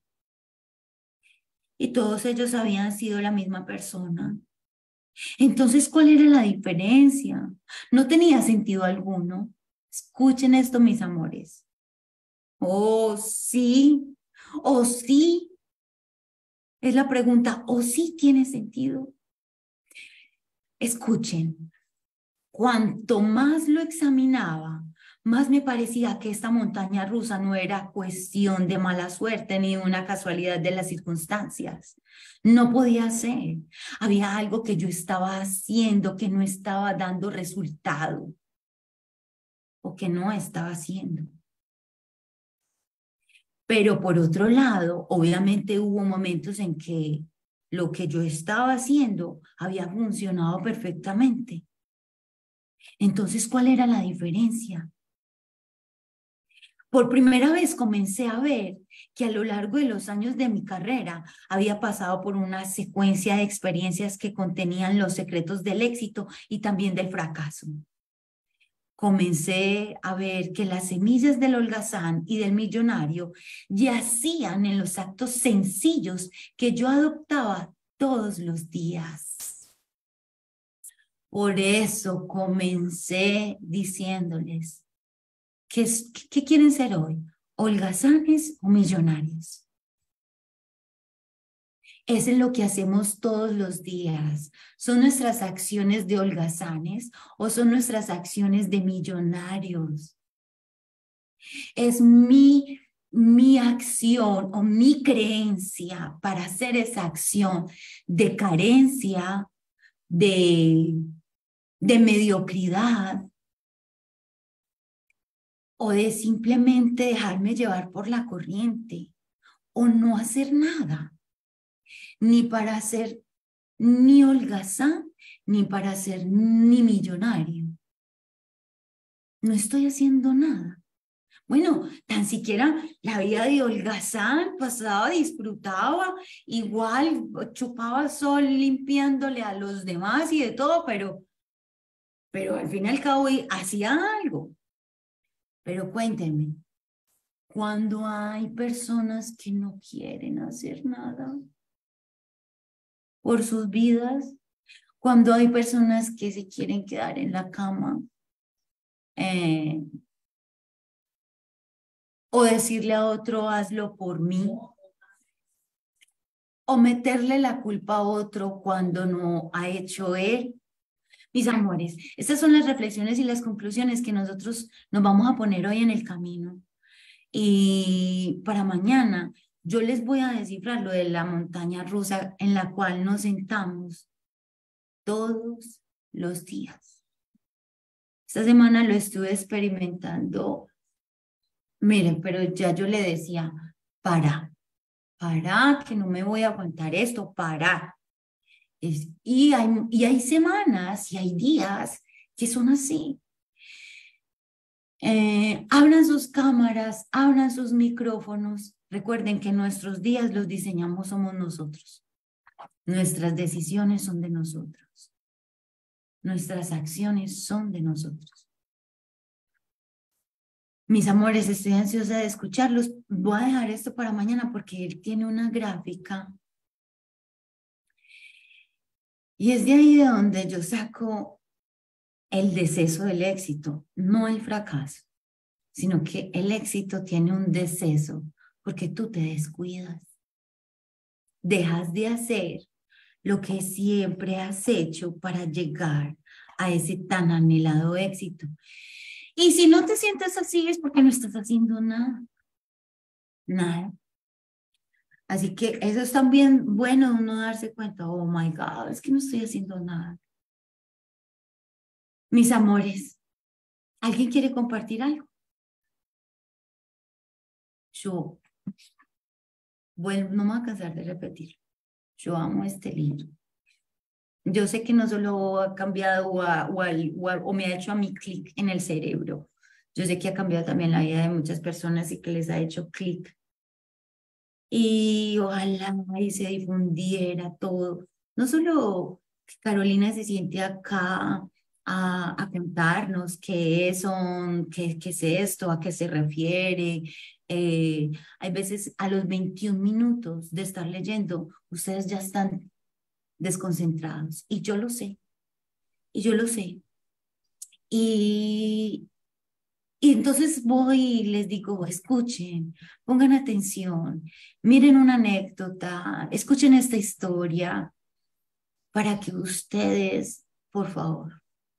Y todos ellos habían sido la misma persona. Entonces, ¿cuál era la diferencia? No tenía sentido alguno. Escuchen esto, mis amores. Oh, sí, oh, sí. Es la pregunta, ¿o sí tiene sentido? Escuchen, cuanto más lo examinaba, más me parecía que esta montaña rusa no era cuestión de mala suerte ni una casualidad de las circunstancias. No podía ser. Había algo que yo estaba haciendo que no estaba dando resultado o que no estaba haciendo. Pero por otro lado, obviamente hubo momentos en que lo que yo estaba haciendo había funcionado perfectamente. Entonces, ¿cuál era la diferencia? Por primera vez comencé a ver que a lo largo de los años de mi carrera había pasado por una secuencia de experiencias que contenían los secretos del éxito y también del fracaso. Comencé a ver que las semillas del holgazán y del millonario yacían en los actos sencillos que yo adoptaba todos los días. Por eso comencé diciéndoles, ¿qué, qué quieren ser hoy? ¿Holgazanes o millonarios? Eso es lo que hacemos todos los días. ¿Son nuestras acciones de holgazanes o son nuestras acciones de millonarios? Es mi, mi acción o mi creencia para hacer esa acción de carencia, de, de mediocridad o de simplemente dejarme llevar por la corriente o no hacer nada. Ni para ser ni holgazán, ni para ser ni millonario. No estoy haciendo nada. Bueno, tan siquiera la vida de holgazán pasaba, disfrutaba, igual chupaba sol limpiándole a los demás y de todo, pero, pero al fin y al cabo hacía algo. Pero cuéntenme, cuando hay personas que no quieren hacer nada por sus vidas, cuando hay personas que se quieren quedar en la cama eh, o decirle a otro hazlo por mí o meterle la culpa a otro cuando no ha hecho él. Mis amores, estas son las reflexiones y las conclusiones que nosotros nos vamos a poner hoy en el camino. Y para mañana yo les voy a descifrar lo de la montaña rusa en la cual nos sentamos todos los días. Esta semana lo estuve experimentando. Miren, pero ya yo le decía, para, para, que no me voy a aguantar esto, para. Es, y, hay, y hay semanas y hay días que son así. Eh, abran sus cámaras, abran sus micrófonos. Recuerden que nuestros días los diseñamos somos nosotros. Nuestras decisiones son de nosotros. Nuestras acciones son de nosotros. Mis amores, estoy ansiosa de escucharlos. Voy a dejar esto para mañana porque él tiene una gráfica. Y es de ahí de donde yo saco el deceso del éxito, no el fracaso, sino que el éxito tiene un deceso porque tú te descuidas. dejas de hacer lo que siempre has hecho para llegar a ese tan anhelado éxito. Y si no te sientes así es porque no estás haciendo nada. Nada. Así que eso es también bueno uno darse cuenta, oh my God, es que no estoy haciendo nada. Mis amores, ¿alguien quiere compartir algo? Yo, bueno, no me voy a cansar de repetir. Yo amo este libro. Yo sé que no solo ha cambiado o, a, o, al, o, a, o me ha hecho a mí clic en el cerebro. Yo sé que ha cambiado también la vida de muchas personas y que les ha hecho clic. Y ojalá y se difundiera todo. No solo que Carolina se siente acá a, a contarnos qué son, qué, qué es esto, a qué se refiere. Eh, hay veces a los veintiún minutos de estar leyendo, ustedes ya están desconcentrados. Y yo lo sé, y yo lo sé. Y, y entonces voy y les digo, escuchen, pongan atención, miren una anécdota, escuchen esta historia para que ustedes, por favor,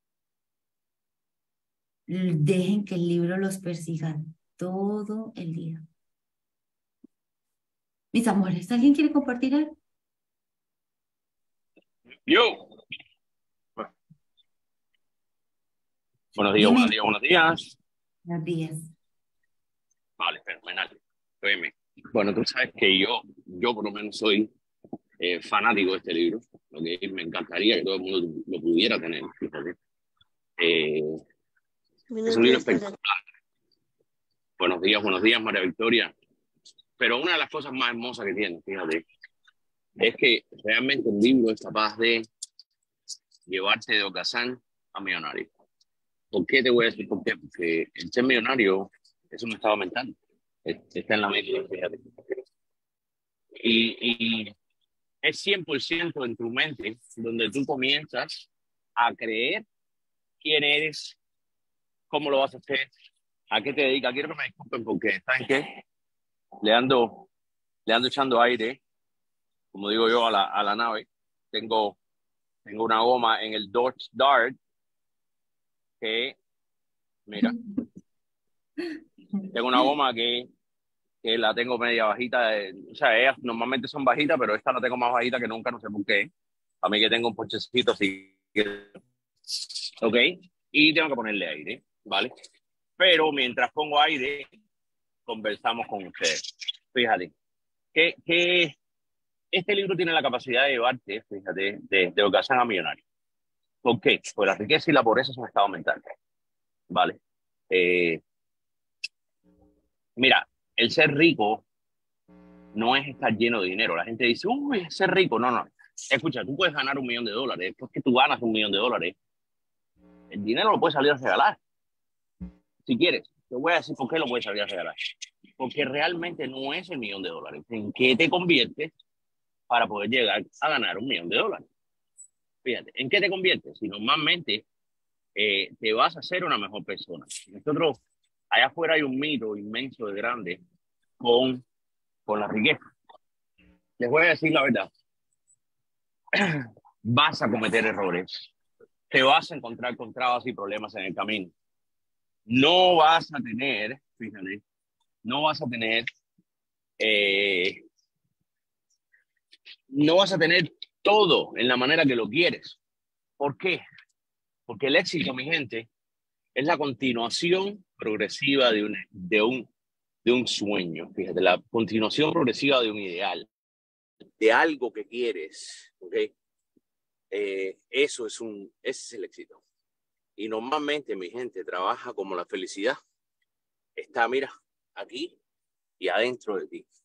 dejen que el libro los persiga todo el día. Mis amores, ¿alguien quiere compartir algo? Yo. Buenos días, Dime. buenos días, buenos días. Buenos días. Vale, fenomenal. Óyeme. Bueno, tú sabes que yo, yo por lo menos soy eh, fanático de este libro. Lo que me encantaría que todo el mundo lo pudiera tener. Fíjate. Eh, es un libro espectacular. Buenos días, buenos días, María Victoria. Pero una de las cosas más hermosas que tiene, fíjate, es que realmente el libro es capaz de llevarte de holgazán a millonario. ¿Por qué te voy a decir por qué? Porque el ser millonario es un estado mental. Está en la mente, fíjate. Y, y es cien por ciento en tu mente donde tú comienzas a creer quién eres, cómo lo vas a hacer, a qué te dedicas. Quiero que me disculpen porque, ¿saben qué? Le ando, le ando echando aire, como digo yo, a la, a la nave. Tengo, tengo una goma en el Dodge Dart que, mira, tengo una goma que, que la tengo media bajita. De, o sea, ellas normalmente son bajitas, pero esta la tengo más bajita que nunca, no sé por qué. A mí que tengo un porchecito así. ¿Ok? Y tengo que ponerle aire, ¿vale? Pero mientras pongo aire, conversamos con ustedes. Fíjate, que, que este libro tiene la capacidad de llevarte, fíjate, de, de holgazán a millonario. ¿Por qué? Pues la riqueza y la pobreza son estados mentales, ¿vale? Eh, mira, el ser rico no es estar lleno de dinero. La gente dice, uy, ser rico. No, no. Escucha, tú puedes ganar un millón de dólares. Después que tú ganas un millón de dólares, el dinero lo puedes salir a regalar. Si quieres, te voy a decir por qué lo puedes salir a regalar. Porque realmente no es el millón de dólares. ¿En qué te conviertes para poder llegar a ganar un millón de dólares? Fíjate, ¿en qué te conviertes? Si normalmente eh, te vas a hacer una mejor persona. Nosotros, allá afuera hay un mito inmenso de grande con, con la riqueza. Les voy a decir la verdad. Vas a cometer errores. Te vas a encontrar con trabas y problemas en el camino. No vas a tener, fíjate, no vas a tener, eh, no vas a tener todo en la manera que lo quieres. ¿Por qué? Porque el éxito, mi gente, es la continuación progresiva de un, de un, de un sueño. Fíjate, la continuación progresiva de un ideal, de algo que quieres, ¿ok? Eh, eso es un, ese es el éxito. Y normalmente mi gente trabaja como la felicidad. Está, mira, aquí y adentro de ti.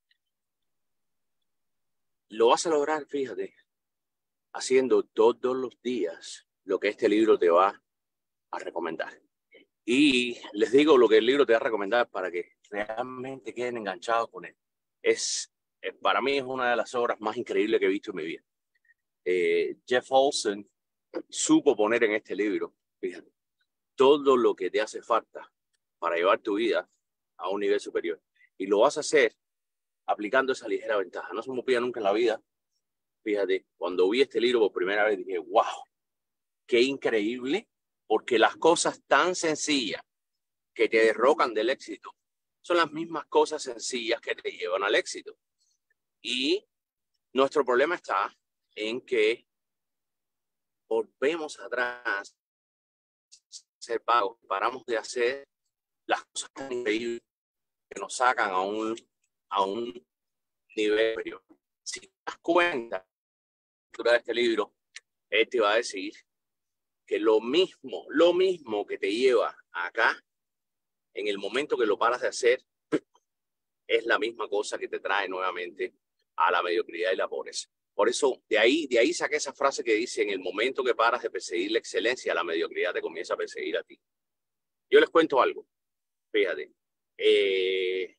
Lo vas a lograr, fíjate, haciendo todos los días lo que este libro te va a recomendar. Y les digo lo que el libro te va a recomendar para que realmente queden enganchados con él. Es, para mí es una de las obras más increíbles que he visto en mi vida. Eh, Jeff Olson supo poner en este libro, fíjate, todo lo que te hace falta para llevar tu vida a un nivel superior. Y lo vas a hacer aplicando esa ligera ventaja. No se me olvida nunca en la vida. Fíjate, cuando vi este libro por primera vez dije, wow, qué increíble, porque las cosas tan sencillas que te derrocan del éxito son las mismas cosas sencillas que te llevan al éxito. Y nuestro problema está en que volvemos atrás, ser pagos, paramos de hacer las cosas tan increíbles que nos sacan a un, a un nivel superior. Si te das cuenta de este libro, él te va a decir que lo mismo, lo mismo que te lleva acá, en el momento que lo paras de hacer, es la misma cosa que te trae nuevamente a la mediocridad y la pobreza. Por eso, de ahí, de ahí saqué esa frase que dice, en el momento que paras de perseguir la excelencia, la mediocridad te comienza a perseguir a ti. Yo les cuento algo, fíjate. Eh,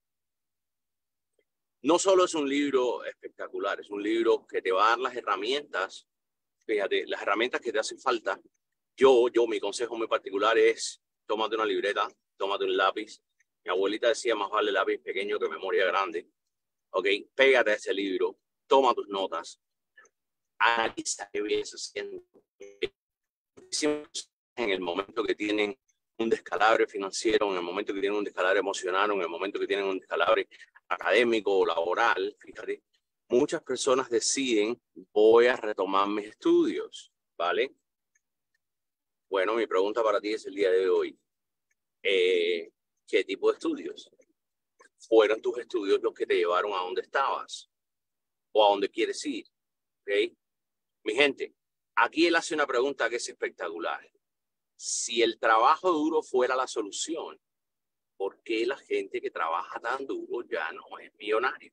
no solo es un libro espectacular, es un libro que te va a dar las herramientas, fíjate, las herramientas que te hacen falta. Yo, yo, mi consejo muy particular es, tómate una libreta, tómate un lápiz. Mi abuelita decía, más vale lápiz pequeño que memoria grande. Ok, pégate a ese libro, toma tus notas, analiza qué vienes haciendo. En el momento que tienen un descalabro financiero, en el momento que tienen un descalabro emocional, en el momento que tienen un descalabro académico o laboral, fíjate, muchas personas deciden, voy a retomar mis estudios, ¿vale? Bueno, mi pregunta para ti es el día de hoy. Eh, ¿Qué tipo de estudios? ¿Fueron tus estudios los que te llevaron a donde estabas? ¿O a donde quieres ir? ¿Okay? Mi gente, aquí él hace una pregunta que es espectacular. Si el trabajo duro fuera la solución, ¿por qué la gente que trabaja tan duro ya no es millonario?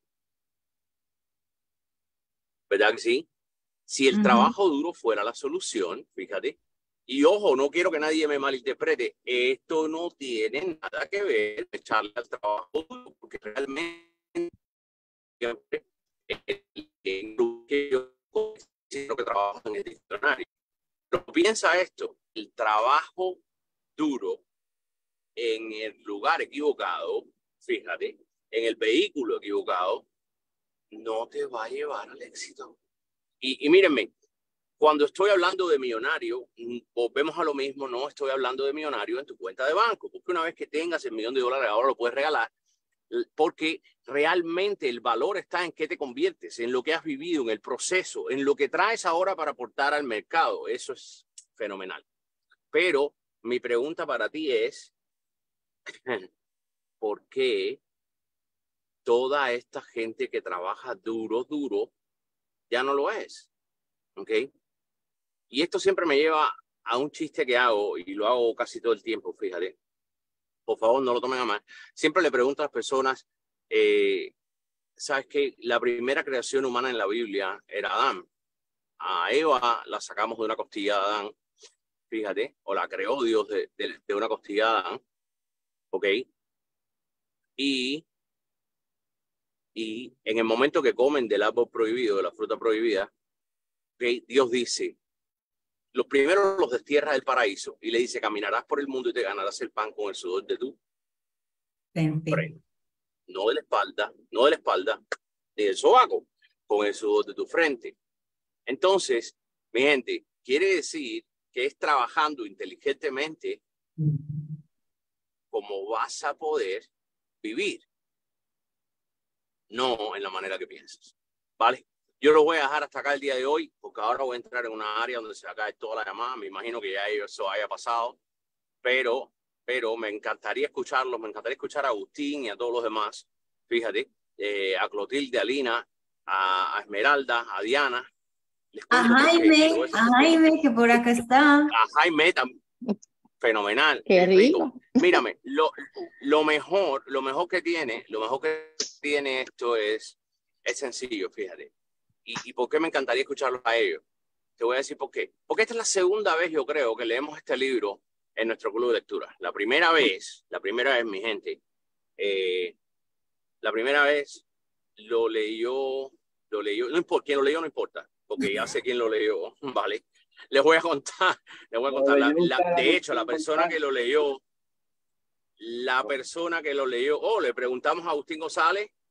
¿Verdad que sí? Si el uh-huh. trabajo duro fuera la solución, fíjate, y ojo, no quiero que nadie me malinterprete, esto no tiene nada que ver con echarle al trabajo duro, porque realmente el grupo que yo considero que trabajo en el diccionario. Pero piensa esto, el trabajo duro en el lugar equivocado, fíjate, en el vehículo equivocado, no te va a llevar al éxito. Y, y mírenme, cuando estoy hablando de millonario, volvemos a lo mismo, no estoy hablando de millonario en tu cuenta de banco, porque una vez que tengas el millón de dólares ahora lo puedes regalar, porque realmente el valor está en qué te conviertes, en lo que has vivido, en el proceso, en lo que traes ahora para aportar al mercado. Eso es fenomenal. Pero mi pregunta para ti es, ¿por qué toda esta gente que trabaja duro, duro, ya no lo es? ¿Ok? Y esto siempre me lleva a un chiste que hago, y lo hago casi todo el tiempo, fíjate. Por favor, no lo tomen a mal. Siempre le pregunto a las personas, eh, ¿sabes qué? La primera creación humana en la Biblia era Adán. A Eva la sacamos de una costilla de Adán, fíjate, o la creó Dios de, de, de una costilla de Adán, ¿ok? Y, y en el momento que comen del árbol prohibido, de la fruta prohibida, ¿okay? Dios dice, los primeros los destierra del paraíso y le dice, caminarás por el mundo y te ganarás el pan con el sudor de tu frente. No de la espalda, no de la espalda, ni del sobaco, con el sudor de tu frente. Entonces, mi gente, quiere decir que es trabajando inteligentemente como vas a poder vivir. No en la manera que piensas, ¿vale? Yo lo voy a dejar hasta acá el día de hoy, porque ahora voy a entrar en una área donde se va a caer toda la llamada. Me imagino que ya eso haya pasado, pero, pero me encantaría escucharlos, me encantaría escuchar a Agustín y a todos los demás. Fíjate, eh, a Clotilde, a Lina, a, a Esmeralda, a Diana. A Jaime, a Jaime, que por acá está. A Jaime también. Fenomenal. Qué rico. rico. Mírame, lo, lo mejor, lo mejor que tiene, lo mejor que tiene esto es, es sencillo, fíjate. ¿Y, ¿Y por qué me encantaría escucharlos a ellos? Te voy a decir por qué. Porque esta es la segunda vez, yo creo, que leemos este libro en nuestro club de lectura. La primera vez, la primera vez, mi gente, eh, la primera vez lo leyó, lo leyó, no importa, quién lo leyó no importa, porque ya sé quién lo leyó, ¿vale? Les voy a contar, les voy a contar. La, la, de hecho, la persona que lo leyó, la persona que lo leyó, oh, le preguntamos a Agustín González,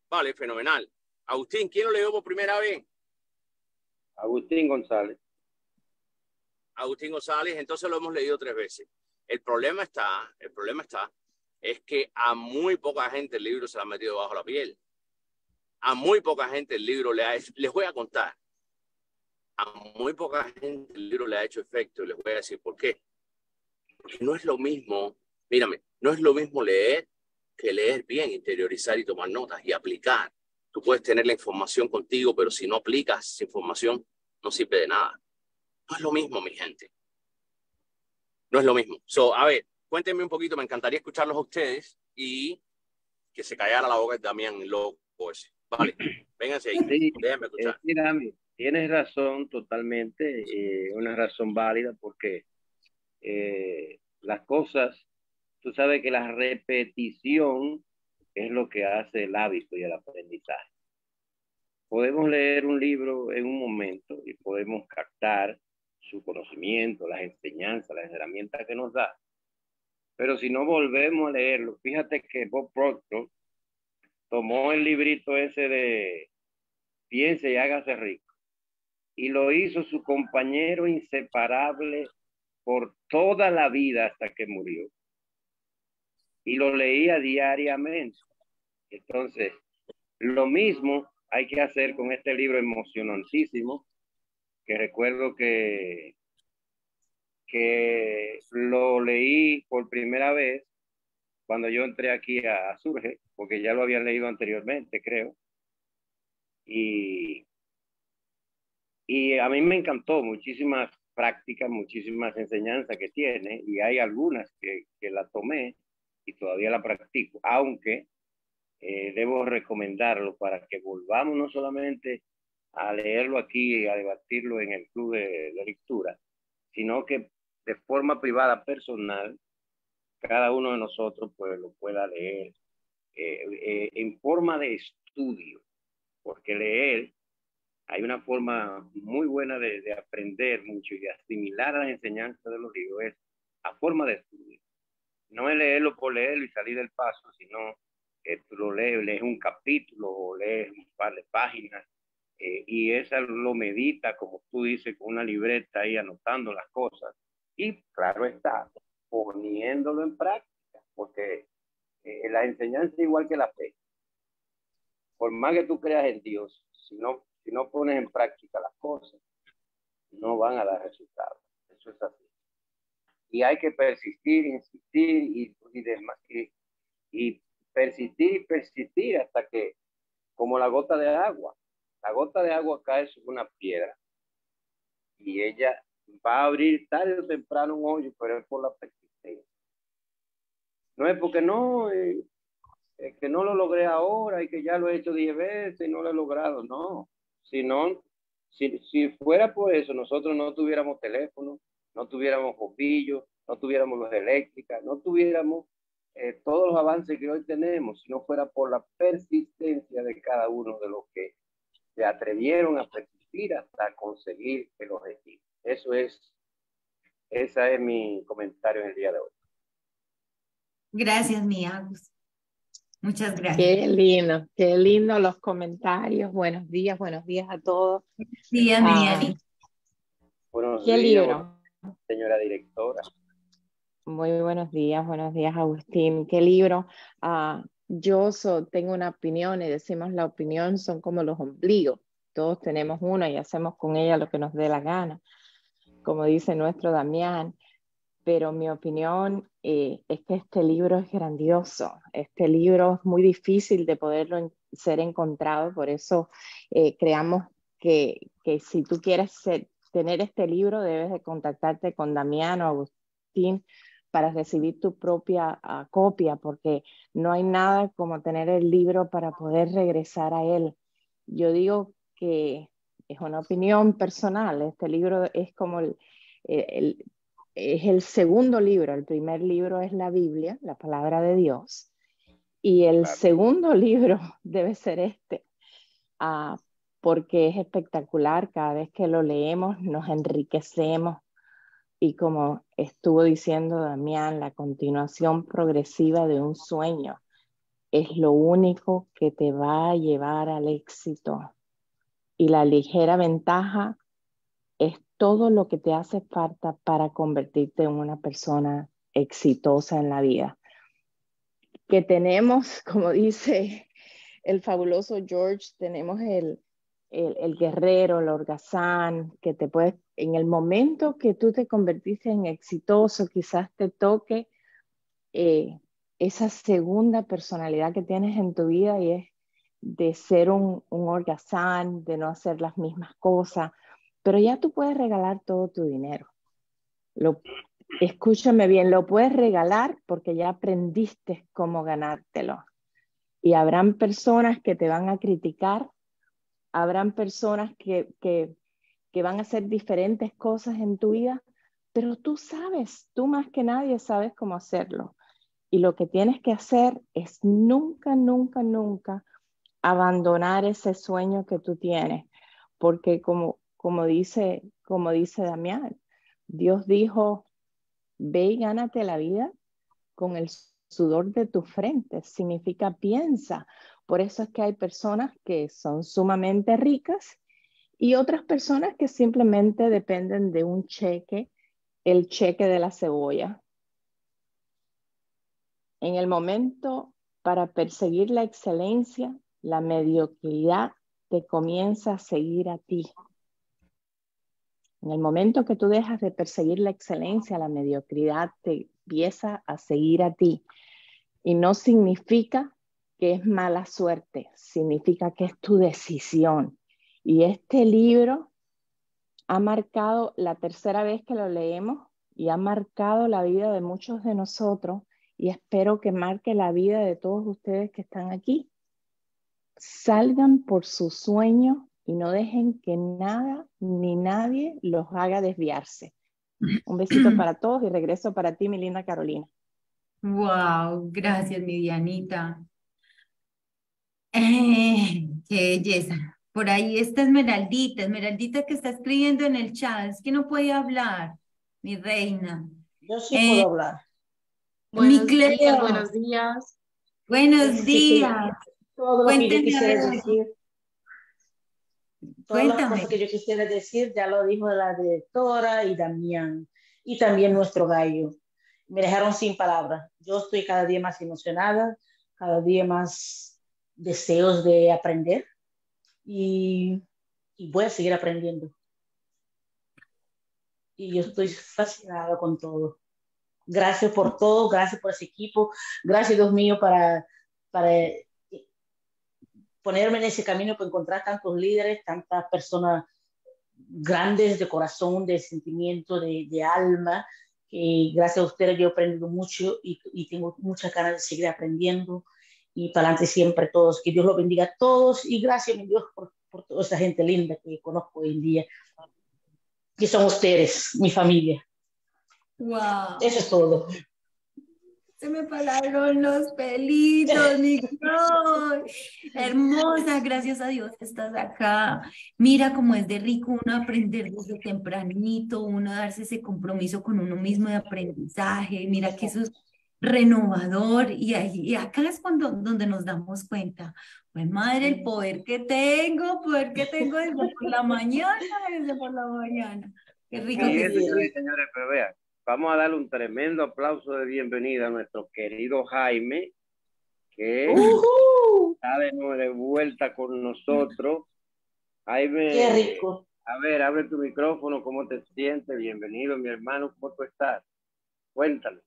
Vale, fenomenal. Agustín, ¿quién lo leyó por primera vez? Agustín González. Agustín González, entonces lo hemos leído tres veces. El problema está, el problema está, es que a muy poca gente el libro se le ha metido bajo la piel. A muy poca gente el libro le ha hecho, les voy a contar, a muy poca gente el libro le ha hecho efecto y les voy a decir por qué. Porque no es lo mismo, mírame, no es lo mismo leer que leer bien, interiorizar y tomar notas y aplicar. Tú puedes tener la información contigo, pero si no aplicas esa información, no sirve de nada. No es lo mismo, mi gente. No es lo mismo. So, a ver, cuéntenme un poquito, me encantaría escucharlos a ustedes y que se callara la boca de Damián, loco ese. Vale, vénganse ahí, Sí, déjenme escuchar. eh, mira, tienes razón totalmente, eh, una razón válida porque eh, las cosas, tú sabes que la repetición es lo que hace el hábito y el aprendizaje. Podemos leer un libro en un momento y podemos captar su conocimiento, las enseñanzas, las herramientas que nos da. Pero si no volvemos a leerlo, fíjate que Bob Proctor tomó el librito ese de Piense y hágase rico y lo hizo su compañero inseparable por toda la vida hasta que murió. Y lo leía diariamente. Entonces, lo mismo hay que hacer con este libro emocionantísimo, que recuerdo que, que lo leí por primera vez cuando yo entré aquí a, a Surge, porque ya lo había leído anteriormente, creo. Y, y a mí me encantó, muchísimas prácticas, muchísimas enseñanzas que tiene, y hay algunas que, que la tomé y todavía la practico, aunque eh, debo recomendarlo para que volvamos no solamente a leerlo aquí y a debatirlo en el club de, de lectura, sino que de forma privada, personal, cada uno de nosotros pues lo pueda leer eh, eh, en forma de estudio, porque leer, hay una forma muy buena de, de aprender mucho y de asimilar las enseñanzas de los libros, es a forma de estudio. No es leerlo por leerlo y salir del paso, sino que tú lo lees, lees un capítulo o lees un par de páginas eh, y esa lo medita, como tú dices, con una libreta ahí anotando las cosas. Y claro está, poniéndolo en práctica, porque eh, la enseñanza es igual que la fe. Por más que tú creas en Dios, si no, si no pones en práctica las cosas, no van a dar resultados. Eso es así. Y hay que persistir, insistir y, y, demás, y, y persistir y persistir hasta que, como la gota de agua, la gota de agua cae sobre una piedra y ella va a abrir tarde o temprano un hoyo, pero es por la persistencia. No es porque no, eh, eh, que no lo logré ahora y que ya lo he hecho diez veces y no lo he logrado, no. Si no, si, si fuera por eso, nosotros no tuviéramos teléfono, no tuviéramos bombillos, no tuviéramos luz eléctrica, no tuviéramos eh, todos los avances que hoy tenemos, si no fuera por la persistencia de cada uno de los que se atrevieron a persistir hasta conseguir el objetivo. Eso es, ese es mi comentario en el día de hoy. Gracias, mi Agus. Muchas gracias. Qué lindo, qué lindo los comentarios. Buenos días, buenos días a todos. Sí, Ah, Miriam. Buenos ¿Qué días, libro? señora directora. Muy buenos días, buenos días, Agustín. ¿Qué libro? Ah, yo so, tengo una opinión y decimos la opinión son como los ombligos. Todos tenemos una y hacemos con ella lo que nos dé la gana, como dice nuestro Damián. Pero mi opinión eh, es que este libro es grandioso. Este libro es muy difícil de poderlo en, ser encontrado, por eso eh, creamos que, que si tú quieres ser, tener este libro, debes de contactarte con Damián o Agustín para recibir tu propia uh, copia, porque no hay nada como tener el libro para poder regresar a él. Yo digo que es una opinión personal. Este libro es como el... el es el segundo libro. El primer libro es la Biblia, la palabra de Dios, y el claro. segundo libro debe ser este, uh, porque es espectacular. Cada vez que lo leemos nos enriquecemos y, como estuvo diciendo Damián, la continuación progresiva de un sueño. es lo único que te va a llevar al éxito. Y la ligera ventaja es todo lo que te hace falta para convertirte en una persona exitosa en la vida. Que tenemos, como dice el fabuloso George, tenemos el, el, el guerrero, el holgazán, que te puede, en el momento que tú te convertiste en exitoso, quizás te toque eh, esa segunda personalidad que tienes en tu vida, y es de ser un, un holgazán, de no hacer las mismas cosas, pero ya tú puedes regalar todo tu dinero. Lo, escúchame bien, lo puedes regalar porque ya aprendiste cómo ganártelo. Y habrán personas que te van a criticar, habrán personas que, que, que van a hacer diferentes cosas en tu vida, pero tú sabes, tú más que nadie sabes cómo hacerlo. Y lo que tienes que hacer es nunca, nunca, nunca abandonar ese sueño que tú tienes. Porque como, como, dice, como dice Damián, Dios dijo, ve y gánate la vida con el sudor de tu frente. Significa piensa. Por eso es que hay personas que son sumamente ricas y otras personas que simplemente dependen de un cheque, el cheque de la cebolla. En el momento para perseguir la excelencia, la mediocridad te comienza a seguir a ti. En el momento que tú dejas de perseguir la excelencia, la mediocridad te empieza a seguir a ti. Y no significa que es mala suerte, significa que es tu decisión. Y este libro ha marcado la tercera vez que lo leemos y ha marcado la vida de muchos de nosotros, y espero que marque la vida de todos ustedes que están aquí. Salgan por sus sueños y no dejen que nada ni nadie los haga desviarse. Un besito para todos y regreso para ti, mi linda Carolina. Wow, gracias, mi Dianita. Eh, qué belleza. Por ahí está Esmeraldita, Esmeraldita que está escribiendo en el chat. Es que no puede hablar, mi reina. Yo sí Eh, puedo hablar. mi Buenos días, Cleo, buenos días. buenos Sí, sí, días. todo lo que yo Cuénteme a quisiera ver, decir, todas las cuéntame. cosas que yo quisiera decir, ya lo dijo la directora y Damián, y también nuestro gallo. Me dejaron sin palabras. Yo estoy cada día más emocionada, cada día más deseos de aprender, y, y voy a seguir aprendiendo. Y yo estoy fascinada con todo. Gracias por todo, gracias por ese equipo, gracias Dios mío para, para ponerme en ese camino, para encontrar tantos líderes, tantas personas grandes de corazón, de sentimiento, de, de alma. Que gracias a ustedes yo he aprendido mucho y, y tengo muchas ganas de seguir aprendiendo, y para adelante siempre todos. Que Dios los bendiga a todos, y gracias mi Dios por, por toda esa gente linda que conozco hoy en día, que son ustedes, mi familia. Wow. Eso es todo. Se me pararon los pelitos, mi Cleo. Hermosa, gracias a Dios estás acá. Mira cómo es de rico uno aprender desde tempranito, uno darse ese compromiso con uno mismo de aprendizaje. Mira que eso es renovador, y, ahí, y acá es cuando donde nos damos cuenta, pues madre, el poder que tengo, poder que tengo desde por la mañana, desde por la mañana. Qué rico Así que es, sí. señores y señores, pero vean, vamos a darle un tremendo aplauso de bienvenida a nuestro querido Jaime, que Uh-huh. está de nuevo de vuelta con nosotros. Jaime, Qué rico. A ver, abre tu micrófono, ¿cómo te sientes? Bienvenido, mi hermano, ¿cómo tú estás? Cuéntale.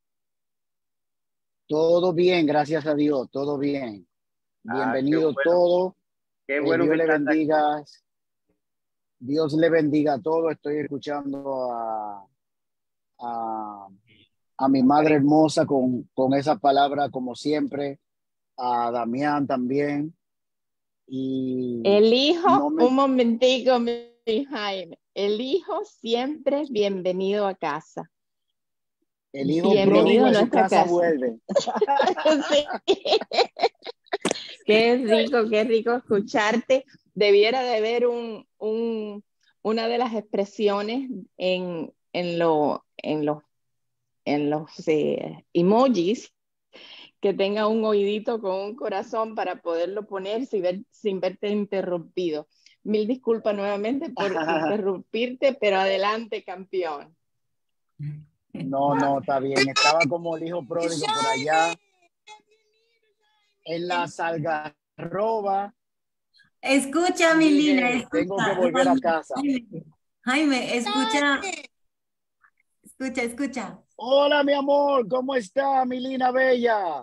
Todo bien, gracias a Dios, todo bien. Ah, qué Bienvenido bueno. todo. Qué Eh, bueno Dios que le estás aquí. bendiga. Dios le bendiga a todos. Estoy escuchando a, a, a mi madre hermosa con, con esa palabra, como siempre. A Damián también. Y El hijo, no me, un momentico, mi Jaime. El hijo siempre bienvenido a casa. el hijo Bienvenido pródigo a a su nuestra casa casa. vuelve. Sí. Qué rico, qué rico escucharte. Debiera de haber un, un, una de las expresiones en, en, lo, en los, en los eh, emojis que tenga un oídito con un corazón para poderlo poner sin, ver, sin verte interrumpido. Mil disculpas nuevamente por interrumpirte, pero adelante, campeón. No, no, está bien. Estaba como el hijo pródigo por allá en la Algarroba. Escucha, mi Lina, escucha. Tengo que volver a casa. Jaime, escucha. Escucha, escucha. Hola, mi amor, ¿cómo está, mi Lina Bella?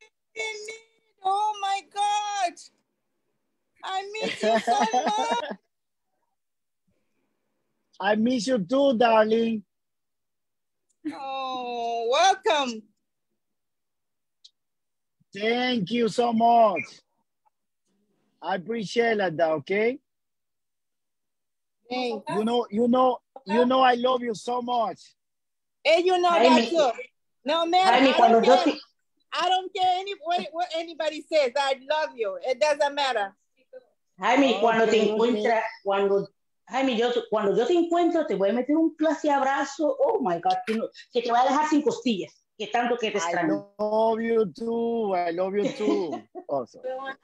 Oh my God. I miss you so much. I miss you too, darling. Oh, welcome. Thank you so much. I appreciate that, okay? Thank You know, you know, you know I love you so much. Hey, you know Jaime, that too. No matter. Jaime, I cuando don't yo care, te, I don't care any, what, what anybody says. I love you. It doesn't matter. Jaime, cuando te Okay, okay. encuentra, cuando, Jaime, yo, cuando yo te encuentro, te voy a meter un clase abrazo, oh my God, que, no- que te va a dejar sin costillas, que tanto que te I extraño. love you too. I love you too. Also.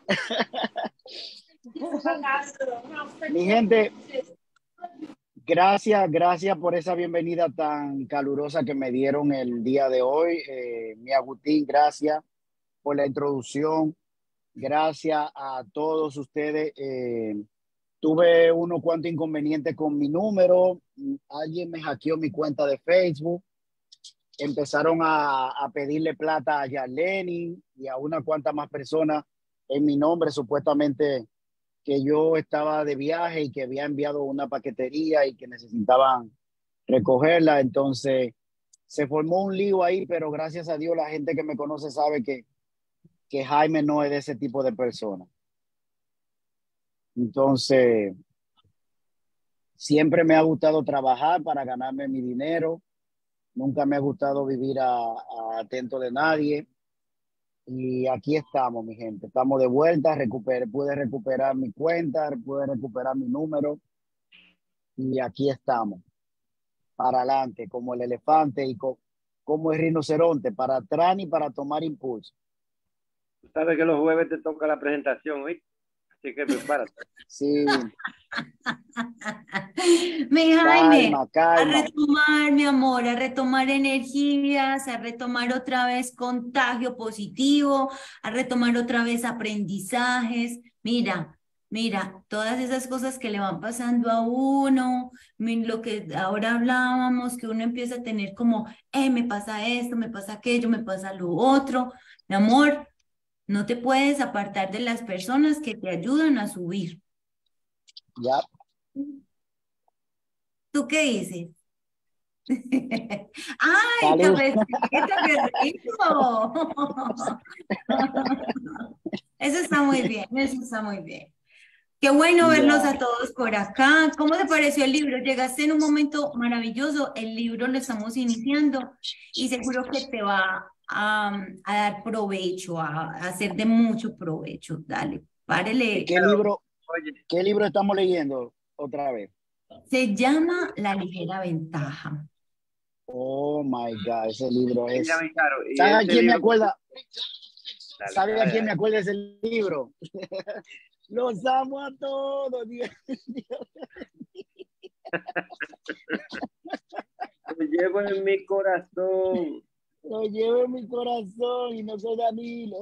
Mi gente, gracias, gracias por esa bienvenida tan calurosa que me dieron el día de hoy. Eh, mi Agustín, gracias por la introducción. Gracias a todos ustedes. Eh, tuve unos cuantos inconvenientes con mi número. Alguien me hackeó mi cuenta de Facebook. Empezaron a, a pedirle plata a Yarleni y a unas cuantas más personas en mi nombre, supuestamente que yo estaba de viaje y que había enviado una paquetería y que necesitaban recogerla. Entonces se formó un lío ahí, pero gracias a Dios la gente que me conoce sabe que, que Jaime no es de ese tipo de persona. Entonces siempre me ha gustado trabajar para ganarme mi dinero. Nunca me ha gustado vivir a, a atento de nadie. Y aquí estamos, mi gente. Estamos de vuelta. Recuperé, pude recuperar mi cuenta, pude recuperar mi número. Y aquí estamos. Para adelante, como el elefante y co, como el rinoceronte, para atrás y para tomar impulso. Tú sabes que los jueves te toca la presentación, ¿oíste? Así que prepárate. Sí. Mi Jaime, Calma, a calma. retomar, mi amor, a retomar energías, a retomar otra vez contagio positivo, a retomar otra vez aprendizajes. Mira, mira, todas esas cosas que le van pasando a uno, mi- lo que ahora hablábamos, que uno empieza a tener como, eh, me pasa esto, me pasa aquello, me pasa lo otro. Mi amor, no te puedes apartar de las personas que te ayudan a subir. Ya. ¿Tú qué dices? ¡Ay, Salud. cafecito, qué rico! Eso está muy bien, eso está muy bien. Qué bueno verlos Ya. a todos por acá. ¿Cómo te pareció el libro? Llegaste en un momento maravilloso. El libro lo estamos iniciando y seguro que te va a, a dar provecho, a, a hacer de mucho provecho. Dale, párele. ¿Qué libro, Oye, qué libro estamos leyendo otra vez? Se llama La Ligera Ventaja. Oh my God, ese libro es. mira, mi caro, y ¿Sabe a ese quién me libro- acuerda? Dale, ¿Sabe dale, a quién me dale. acuerda ese libro? Los amo a todos. Dios, Dios. Lo llevo en mi corazón. Lo llevo en mi corazón y no soy Danilo.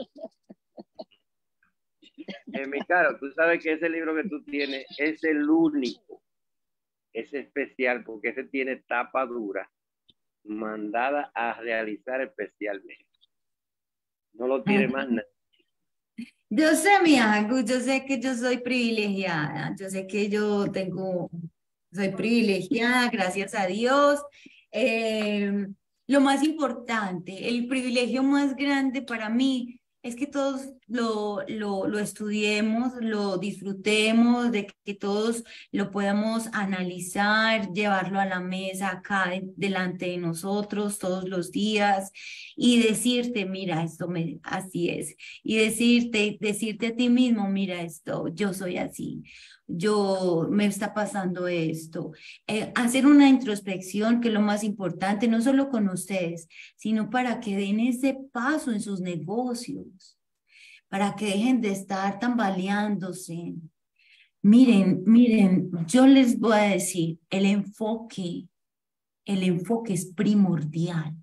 Eh, mi caro, tú sabes que ese libro que tú tienes es el único. Es especial porque ese tiene tapa dura, mandada a realizar especialmente. No lo tiene más nada. Yo sé, mi Agus, yo sé que yo soy privilegiada, yo sé que yo tengo, soy privilegiada, gracias a Dios. Eh, lo más importante, el privilegio más grande para mí es que todos lo, lo, lo estudiemos, lo disfrutemos, de que todos lo podamos analizar, llevarlo a la mesa acá de- delante de nosotros todos los días y decirte, mira, esto me, así es. Y decirte, decirte a ti mismo, mira esto, yo soy así. yo me está pasando esto. Eh, hacer una introspección, que es lo más importante, no solo con ustedes, sino para que den ese paso en sus negocios, para que dejen de estar tambaleándose. Miren, miren, yo les voy a decir, el enfoque, el enfoque es primordial.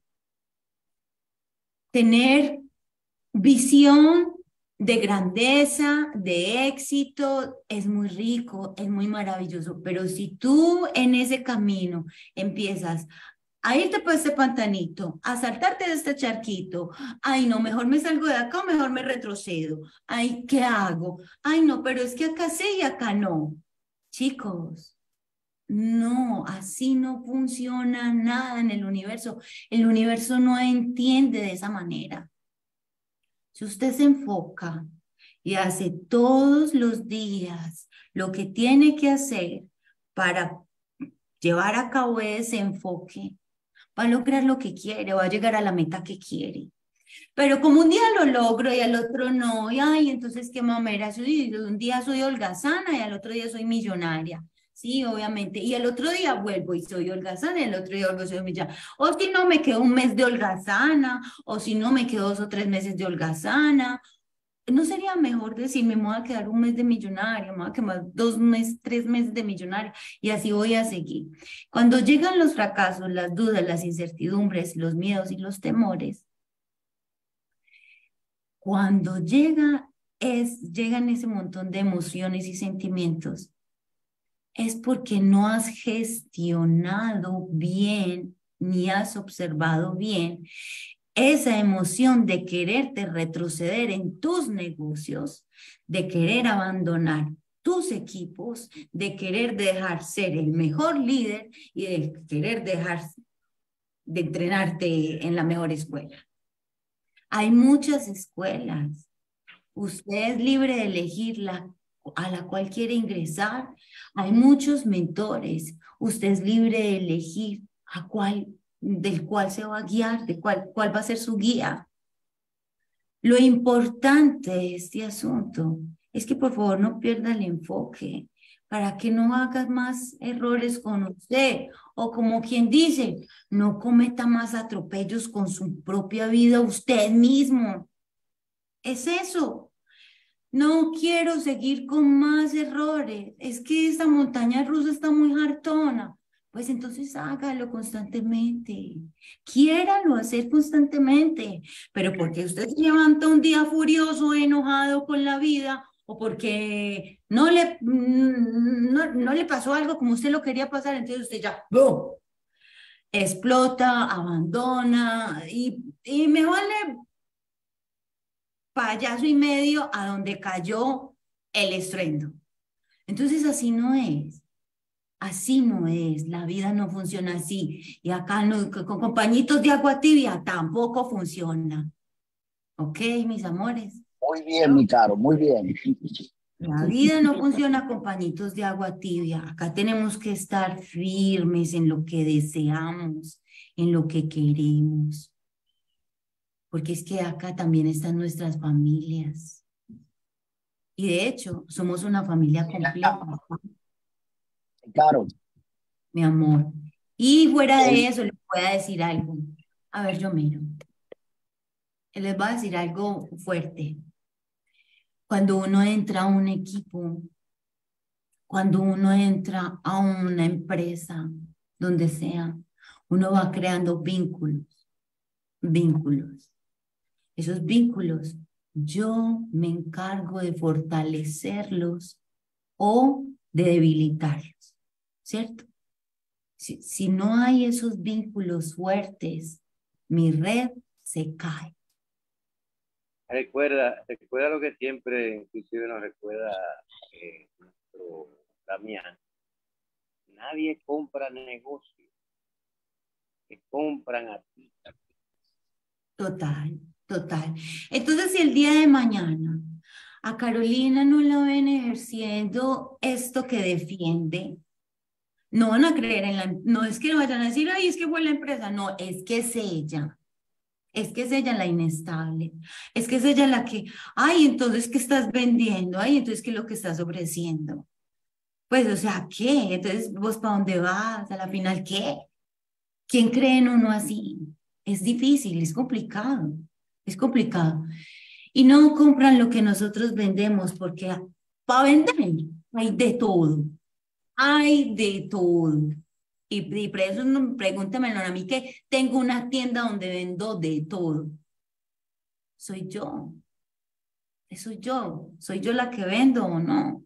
Tener visión de grandeza, de éxito, es muy rico, es muy maravilloso, pero si tú en ese camino empiezas a irte por este pantanito, a saltarte de este charquito, ay no, mejor me salgo de acá o mejor me retrocedo, ay, ¿qué hago? Ay no, pero es que acá sí y acá no. Chicos, no, así no funciona nada en el universo. El universo no entiende de esa manera. Si usted se enfoca y hace todos los días lo que tiene que hacer para llevar a cabo ese enfoque, va a lograr lo que quiere, va a llegar a la meta que quiere. Pero como un día lo logro y al otro no, y ay, entonces qué mamera soy, un día soy holgazana y al otro día soy millonaria. Sí, obviamente. Y el otro día vuelvo y soy holgazana y el otro día vuelvo y soy millonaria. O si no, me quedo un mes de holgazana, o si no, me quedo dos o tres meses de holgazana. ¿No sería mejor decir, me voy a quedar un mes de millonaria, me voy a quedar dos meses, tres meses de millonaria y así voy a seguir? Cuando llegan los fracasos, las dudas, las incertidumbres, los miedos y los temores, cuando llega es, llegan ese montón de emociones y sentimientos, es porque no has gestionado bien ni has observado bien esa emoción de quererte retroceder en tus negocios, de querer abandonar tus equipos, de querer dejar ser el mejor líder y de querer dejar de entrenarte en la mejor escuela. Hay muchas escuelas. Usted es libre de elegir la a la cual quiere ingresar. Hay muchos mentores. Usted es libre de elegir a cuál, del cual se va a guiar, de cuál, cuál va a ser su guía. Lo importante de este asunto es que por favor no pierda el enfoque para que no haga más errores con usted o como quien dice, no cometa más atropellos con su propia vida usted mismo. Es eso. No quiero seguir con más errores. Es que esta montaña rusa está muy hartona. Pues entonces hágalo constantemente. Quiéralo hacer constantemente. Pero porque usted se levanta un día furioso, enojado con la vida, o porque no le, no, no le pasó algo como usted lo quería pasar, entonces usted ya ¡bum! Explota, abandona y, y me vale payaso y medio a donde cayó el estruendo. Entonces así no es, así no es, la vida no funciona así. Y acá no, con compañitos de agua tibia tampoco funciona. ¿Ok, mis amores? Muy bien, mi caro, muy bien. La vida no funciona con pañitos de agua tibia. Acá tenemos que estar firmes en lo que deseamos, en lo que queremos. Porque es que acá también están nuestras familias. Y de hecho, somos una familia completa. Claro. Mi amor. Y fuera de eso, les voy a decir algo. A ver, yo miro. Les voy a decir algo fuerte. Cuando uno entra a un equipo, cuando uno entra a una empresa, donde sea, uno va creando vínculos, vínculos. Esos vínculos, yo me encargo de fortalecerlos o de debilitarlos, ¿cierto? Si, si no hay esos vínculos fuertes, mi red se cae. Recuerda, recuerda lo que siempre, inclusive nos recuerda eh, nuestro Damián. Nadie compra negocios, que compran a ti. Total, total. Entonces, si el día de mañana a Carolina no la ven ejerciendo esto que defiende, no van a creer en la, no es que vayan a decir, ay, es que fue la empresa, no, es que es ella. Es que es ella la inestable, es que es ella la que, ay, entonces, ¿qué estás vendiendo? Ay, entonces, ¿qué es lo que estás ofreciendo? Pues, o sea, ¿qué? Entonces, ¿vos para dónde vas? A la final, ¿qué? ¿Quién cree en uno así? Es difícil, es complicado, es complicado. Y no compran lo que nosotros vendemos, porque para vender hay de todo, hay de todo. Y, y por eso no, pregúntamelo a mí, que tengo una tienda donde vendo de todo. Soy yo, soy yo, soy yo la que vendo o no.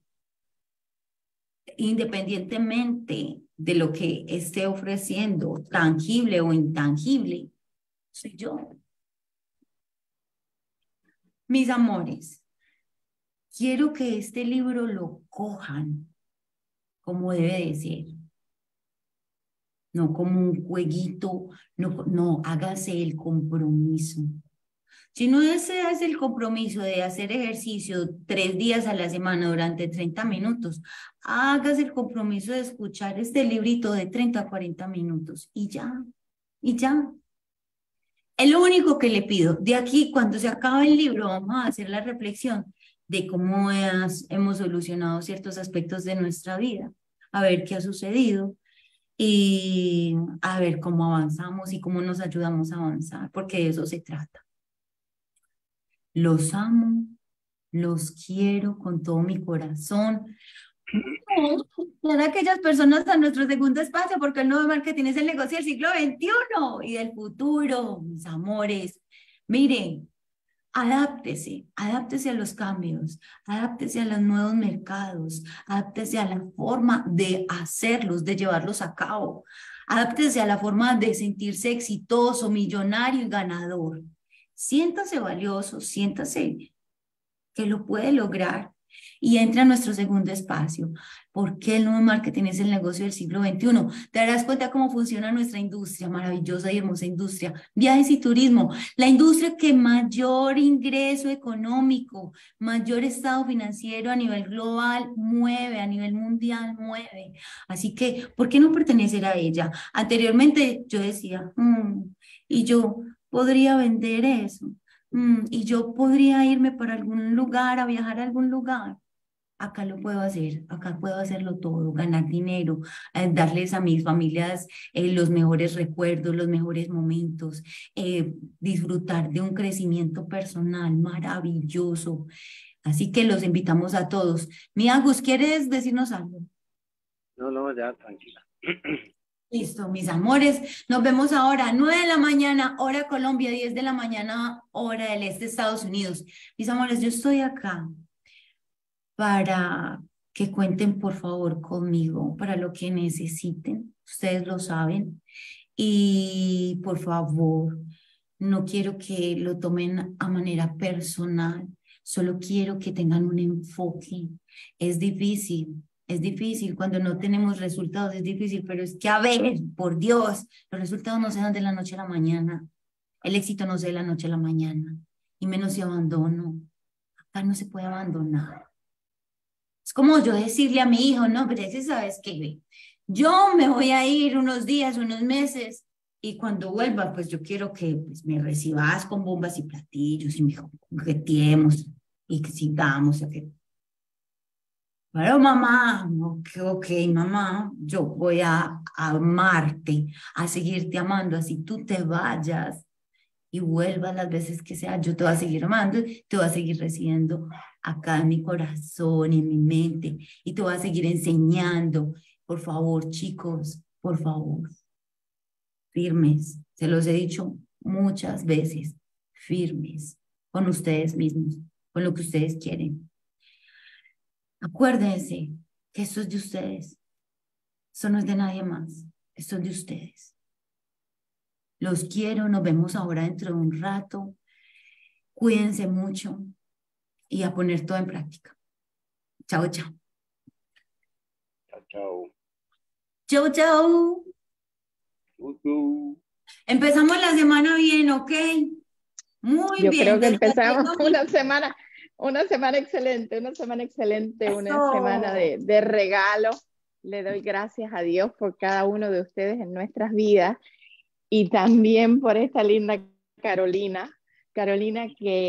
Independientemente de lo que esté ofreciendo, tangible o intangible, soy yo. Mis amores, quiero que este libro lo cojan como debe de ser, no como un jueguito, no, no, hágase el compromiso. Si no deseas el compromiso de hacer ejercicio tres días a la semana durante treinta minutos, hagas el compromiso de escuchar este librito de treinta a cuarenta minutos y ya, y ya. Es lo único que le pido. De aquí, cuando se acabe el libro, vamos a hacer la reflexión de cómo has, hemos solucionado ciertos aspectos de nuestra vida, a ver qué ha sucedido y a ver cómo avanzamos y cómo nos ayudamos a avanzar, porque de eso se trata. Los amo, los quiero con todo mi corazón. Son aquellas personas a nuestro segundo espacio, porque el nuevo marketing es el negocio del siglo veintiuno y del futuro, mis amores. Miren, adáptese, adáptese a los cambios, adáptese a los nuevos mercados, adáptese a la forma de hacerlos, de llevarlos a cabo, adáptese a la forma de sentirse exitoso, millonario y ganador. Siéntase valioso, siéntase que lo puede lograr y entra a nuestro segundo espacio. ¿Por qué el nuevo marketing es el negocio del siglo veintiuno? Te darás cuenta cómo funciona nuestra industria, maravillosa y hermosa industria, viajes y turismo, la industria que mayor ingreso económico, mayor estado financiero a nivel global mueve, a nivel mundial mueve. Así que, ¿por qué no pertenecer a ella? Anteriormente yo decía, mmm, y yo podría vender eso. Mm, y yo podría irme para algún lugar, a viajar a algún lugar. Acá lo puedo hacer, acá puedo hacerlo todo, ganar dinero, eh, darles a mis familias eh, los mejores recuerdos, los mejores momentos, eh, disfrutar de un crecimiento personal maravilloso. Así que los invitamos a todos. Mi Agus, ¿quieres decirnos algo? No, no, ya, tranquila. Listo, mis amores. Nos vemos ahora, nueve de la mañana, hora Colombia, diez de la mañana, hora del este, Estados Unidos. Mis amores, yo estoy acá para que cuenten, por favor, conmigo, para lo que necesiten. Ustedes lo saben. Y, por favor, no quiero que lo tomen a manera personal. Solo quiero que tengan un enfoque. Es difícil. Es difícil cuando no tenemos resultados, es difícil, pero es que, a ver, por Dios, los resultados no se dan de la noche a la mañana. El éxito no se da de la noche a la mañana, y menos si abandono. Acá no se puede abandonar. Es como yo decirle a mi hijo, no, pero ese sabes qué, yo me voy a ir unos días, unos meses, y cuando vuelva, pues yo quiero que pues, me recibas con bombas y platillos, y me jugueteemos, y que sigamos, o que pero mamá, ok, ok, mamá, yo voy a amarte, a seguirte amando, así tú te vayas y vuelvas las veces que sea, yo te voy a seguir amando, te voy a seguir recibiendo acá en mi corazón, en mi mente, y te voy a seguir enseñando. Por favor, chicos, por favor, firmes, se los he dicho muchas veces, firmes con ustedes mismos, con lo que ustedes quieren. Acuérdense que esto es de ustedes. Esto no es de nadie más. Esto es de ustedes. Los quiero. Nos vemos ahora dentro de un rato. Cuídense mucho y a poner todo en práctica. Chao, chao. Chao, chao. Chao, chao. Uh-huh. Empezamos la semana bien, ¿ok? Muy Yo bien. creo que Desde empezamos luego, una semana, una semana excelente, una semana excelente, Eso. una semana de, de regalo. Le doy gracias a Dios por cada uno de ustedes en nuestras vidas y también por esta linda Carolina, Carolina que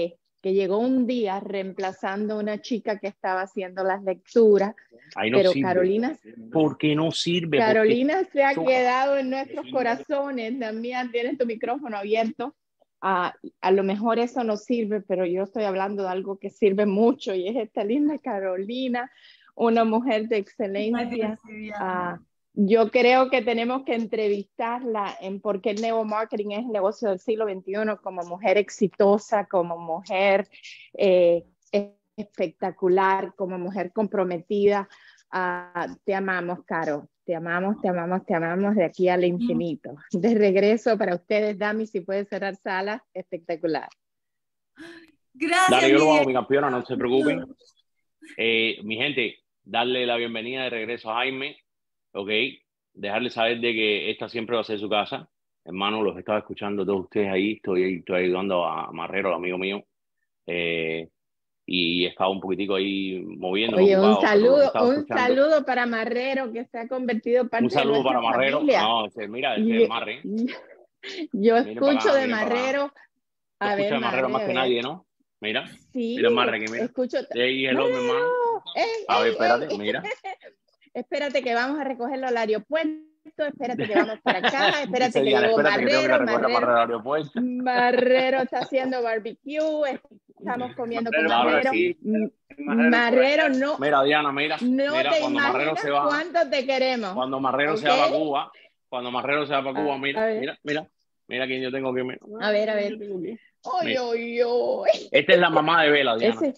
que llegó un día reemplazando a una chica que estaba haciendo las lecturas, Ahí no pero sirve. Carolina, ¿Por qué no sirve? Carolina Porque... se ha quedado en nuestros corazones. Damián, tienes tu micrófono abierto. Uh, a lo mejor eso no sirve, pero yo estoy hablando de algo que sirve mucho y es esta linda Carolina, una mujer de excelencia. Uh, yo creo que tenemos que entrevistarla en por qué el neuromarketing es el negocio del siglo veintiuno, como mujer exitosa, como mujer eh, espectacular, como mujer comprometida. Uh, te amamos, Caro. Te amamos, te amamos, te amamos de aquí al infinito. De regreso para ustedes, Dami, si puede cerrar sala, espectacular. Gracias. Dale, yo lo hago, mi campeona, no se preocupen. Eh, mi gente, darle la bienvenida de regreso a Jaime, ok, dejarle saber de que esta siempre va a ser su casa. Hermano, los estaba escuchando todos ustedes ahí, estoy, estoy ayudando a Marrero, el amigo mío. Eh, y estaba un poquitico ahí moviendo. Oye, un saludo, un saludo para Marrero, que se ha convertido parte un saludo de nuestra para Marrero. familia. No, ese, mira, ese es Marre. Yo escucho acá, de Marrero. A ver, de Marrero más que nadie, ¿no? Mira, sí, mira Marre aquí, mira. Escucho. Hey, hello, mi hermano. Ey, a ver, ey, espérate, ey. mira. Espérate que vamos a recogerlo al aeropuerto. Espérate que vamos para acá, espérate que Diana, llegó espérate Marrero, que Marrero, Marrero, Marrero está haciendo barbecue, estamos comiendo Marrero, con Marrero. Sí. Marrero, Marrero no, mira Diana, mira, no mira, te cuando Marrero se va, cuánto te queremos. Cuando Marrero ¿okay? se va para Cuba, cuando Marrero se va para Cuba, mira, a mira, mira, mira quién yo tengo que me... A ver, a ver. Oy, oy, oy. Esta es la mamá de Vela, Diana. Ese...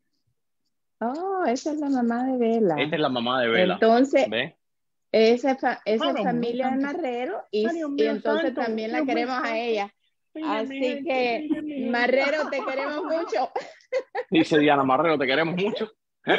Oh, esa es la mamá de Vela. Esta es la mamá de Vela. Entonces, ¿ves? Esa, fa esa es familia de Marrero y, y entonces santo, también la queremos santo, a ella. Así gente, que, Marrero, te queremos mucho. Dice Diana, Marrero, te queremos mucho.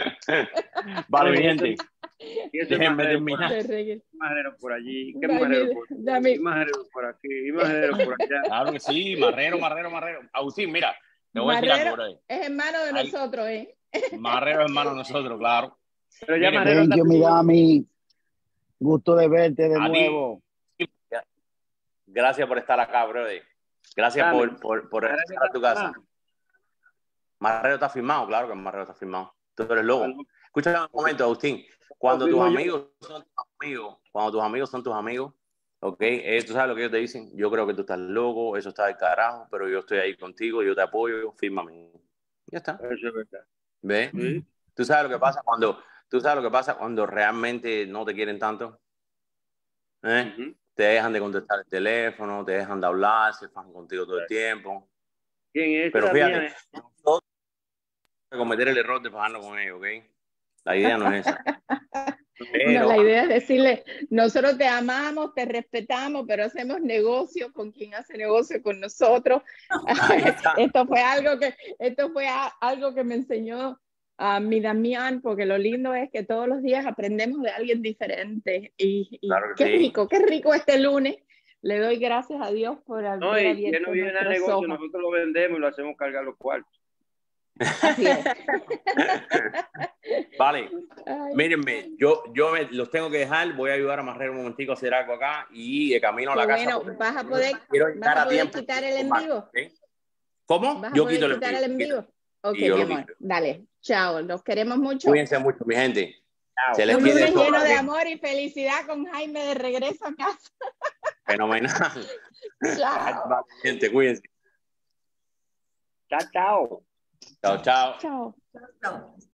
Vale, mi gente. Déjenme terminar. Marrero por allí, ¿qué Marrero por aquí? ¿Qué Marrero por aquí? ¿Qué Marrero por allá? Claro que sí, Marrero, Marrero, Marrero. Agustín, mira, te voy Marrero a decir algo. Es hermano de Ay, nosotros, ¿eh? Marrero es hermano de nosotros, claro. Pero ya Miren, Marrero thank you, mi Dami. Gusto de verte de a nuevo. Ti. Gracias por estar acá, brother. Gracias Dame. por, por, por regresar a tu casa. Marrero está firmado, claro que Marrero está firmado. Tú eres loco. Escúchame un momento, Agustín. Cuando tus amigos son tus amigos, cuando tus amigos son tus amigos, ok, eh, tú sabes lo que ellos te dicen. Yo creo que tú estás loco, eso está del carajo, pero yo estoy ahí contigo, yo te apoyo, fírmame. Ya está. Eso es verdad. ¿Ves? ¿Sí? Tú sabes lo que pasa cuando, tú sabes lo que pasa cuando realmente no te quieren tanto. ¿Eh? Uh-huh. Te dejan de contestar el teléfono, te dejan de hablar, se fajan contigo todo el tiempo. ¿Quién es? Pero fíjate, nosotros cometer el error de fajarnos con ellos, ¿ok? La idea no es esa. Pero, no, la idea es decirle, nosotros te amamos, te respetamos, pero hacemos negocio con quien hace negocio con nosotros. esto fue algo que, esto fue a, algo que me enseñó a mi Damián, porque lo lindo es que todos los días aprendemos de alguien diferente. Y, y claro qué sí. rico, qué rico este lunes. Le doy gracias a Dios por haber no, y abierto no viene al negocio, ojos. Nosotros lo vendemos y lo hacemos cargar los cuartos. Así es. Vale, Ay. mírenme, yo, yo me, los tengo que dejar, voy a ayudar a Marrero un momentico a hacer algo acá y de camino a la bueno, casa. Vas a poder, vas a poder quitar el en vivo. ¿Okay? ¿Cómo? ¿Vas yo a poder quito quitar el en vivo? Ok, mi amor, quito. Dale, chao, los queremos mucho. Cuídense mucho, mi gente. Chao. Se les un quiere lunes lleno de amor y felicidad con Jaime de regreso a casa. Fenomenal. Chao. Vale, gente, cuídense. Chao, chao. Chao, chao. Chao. Chao.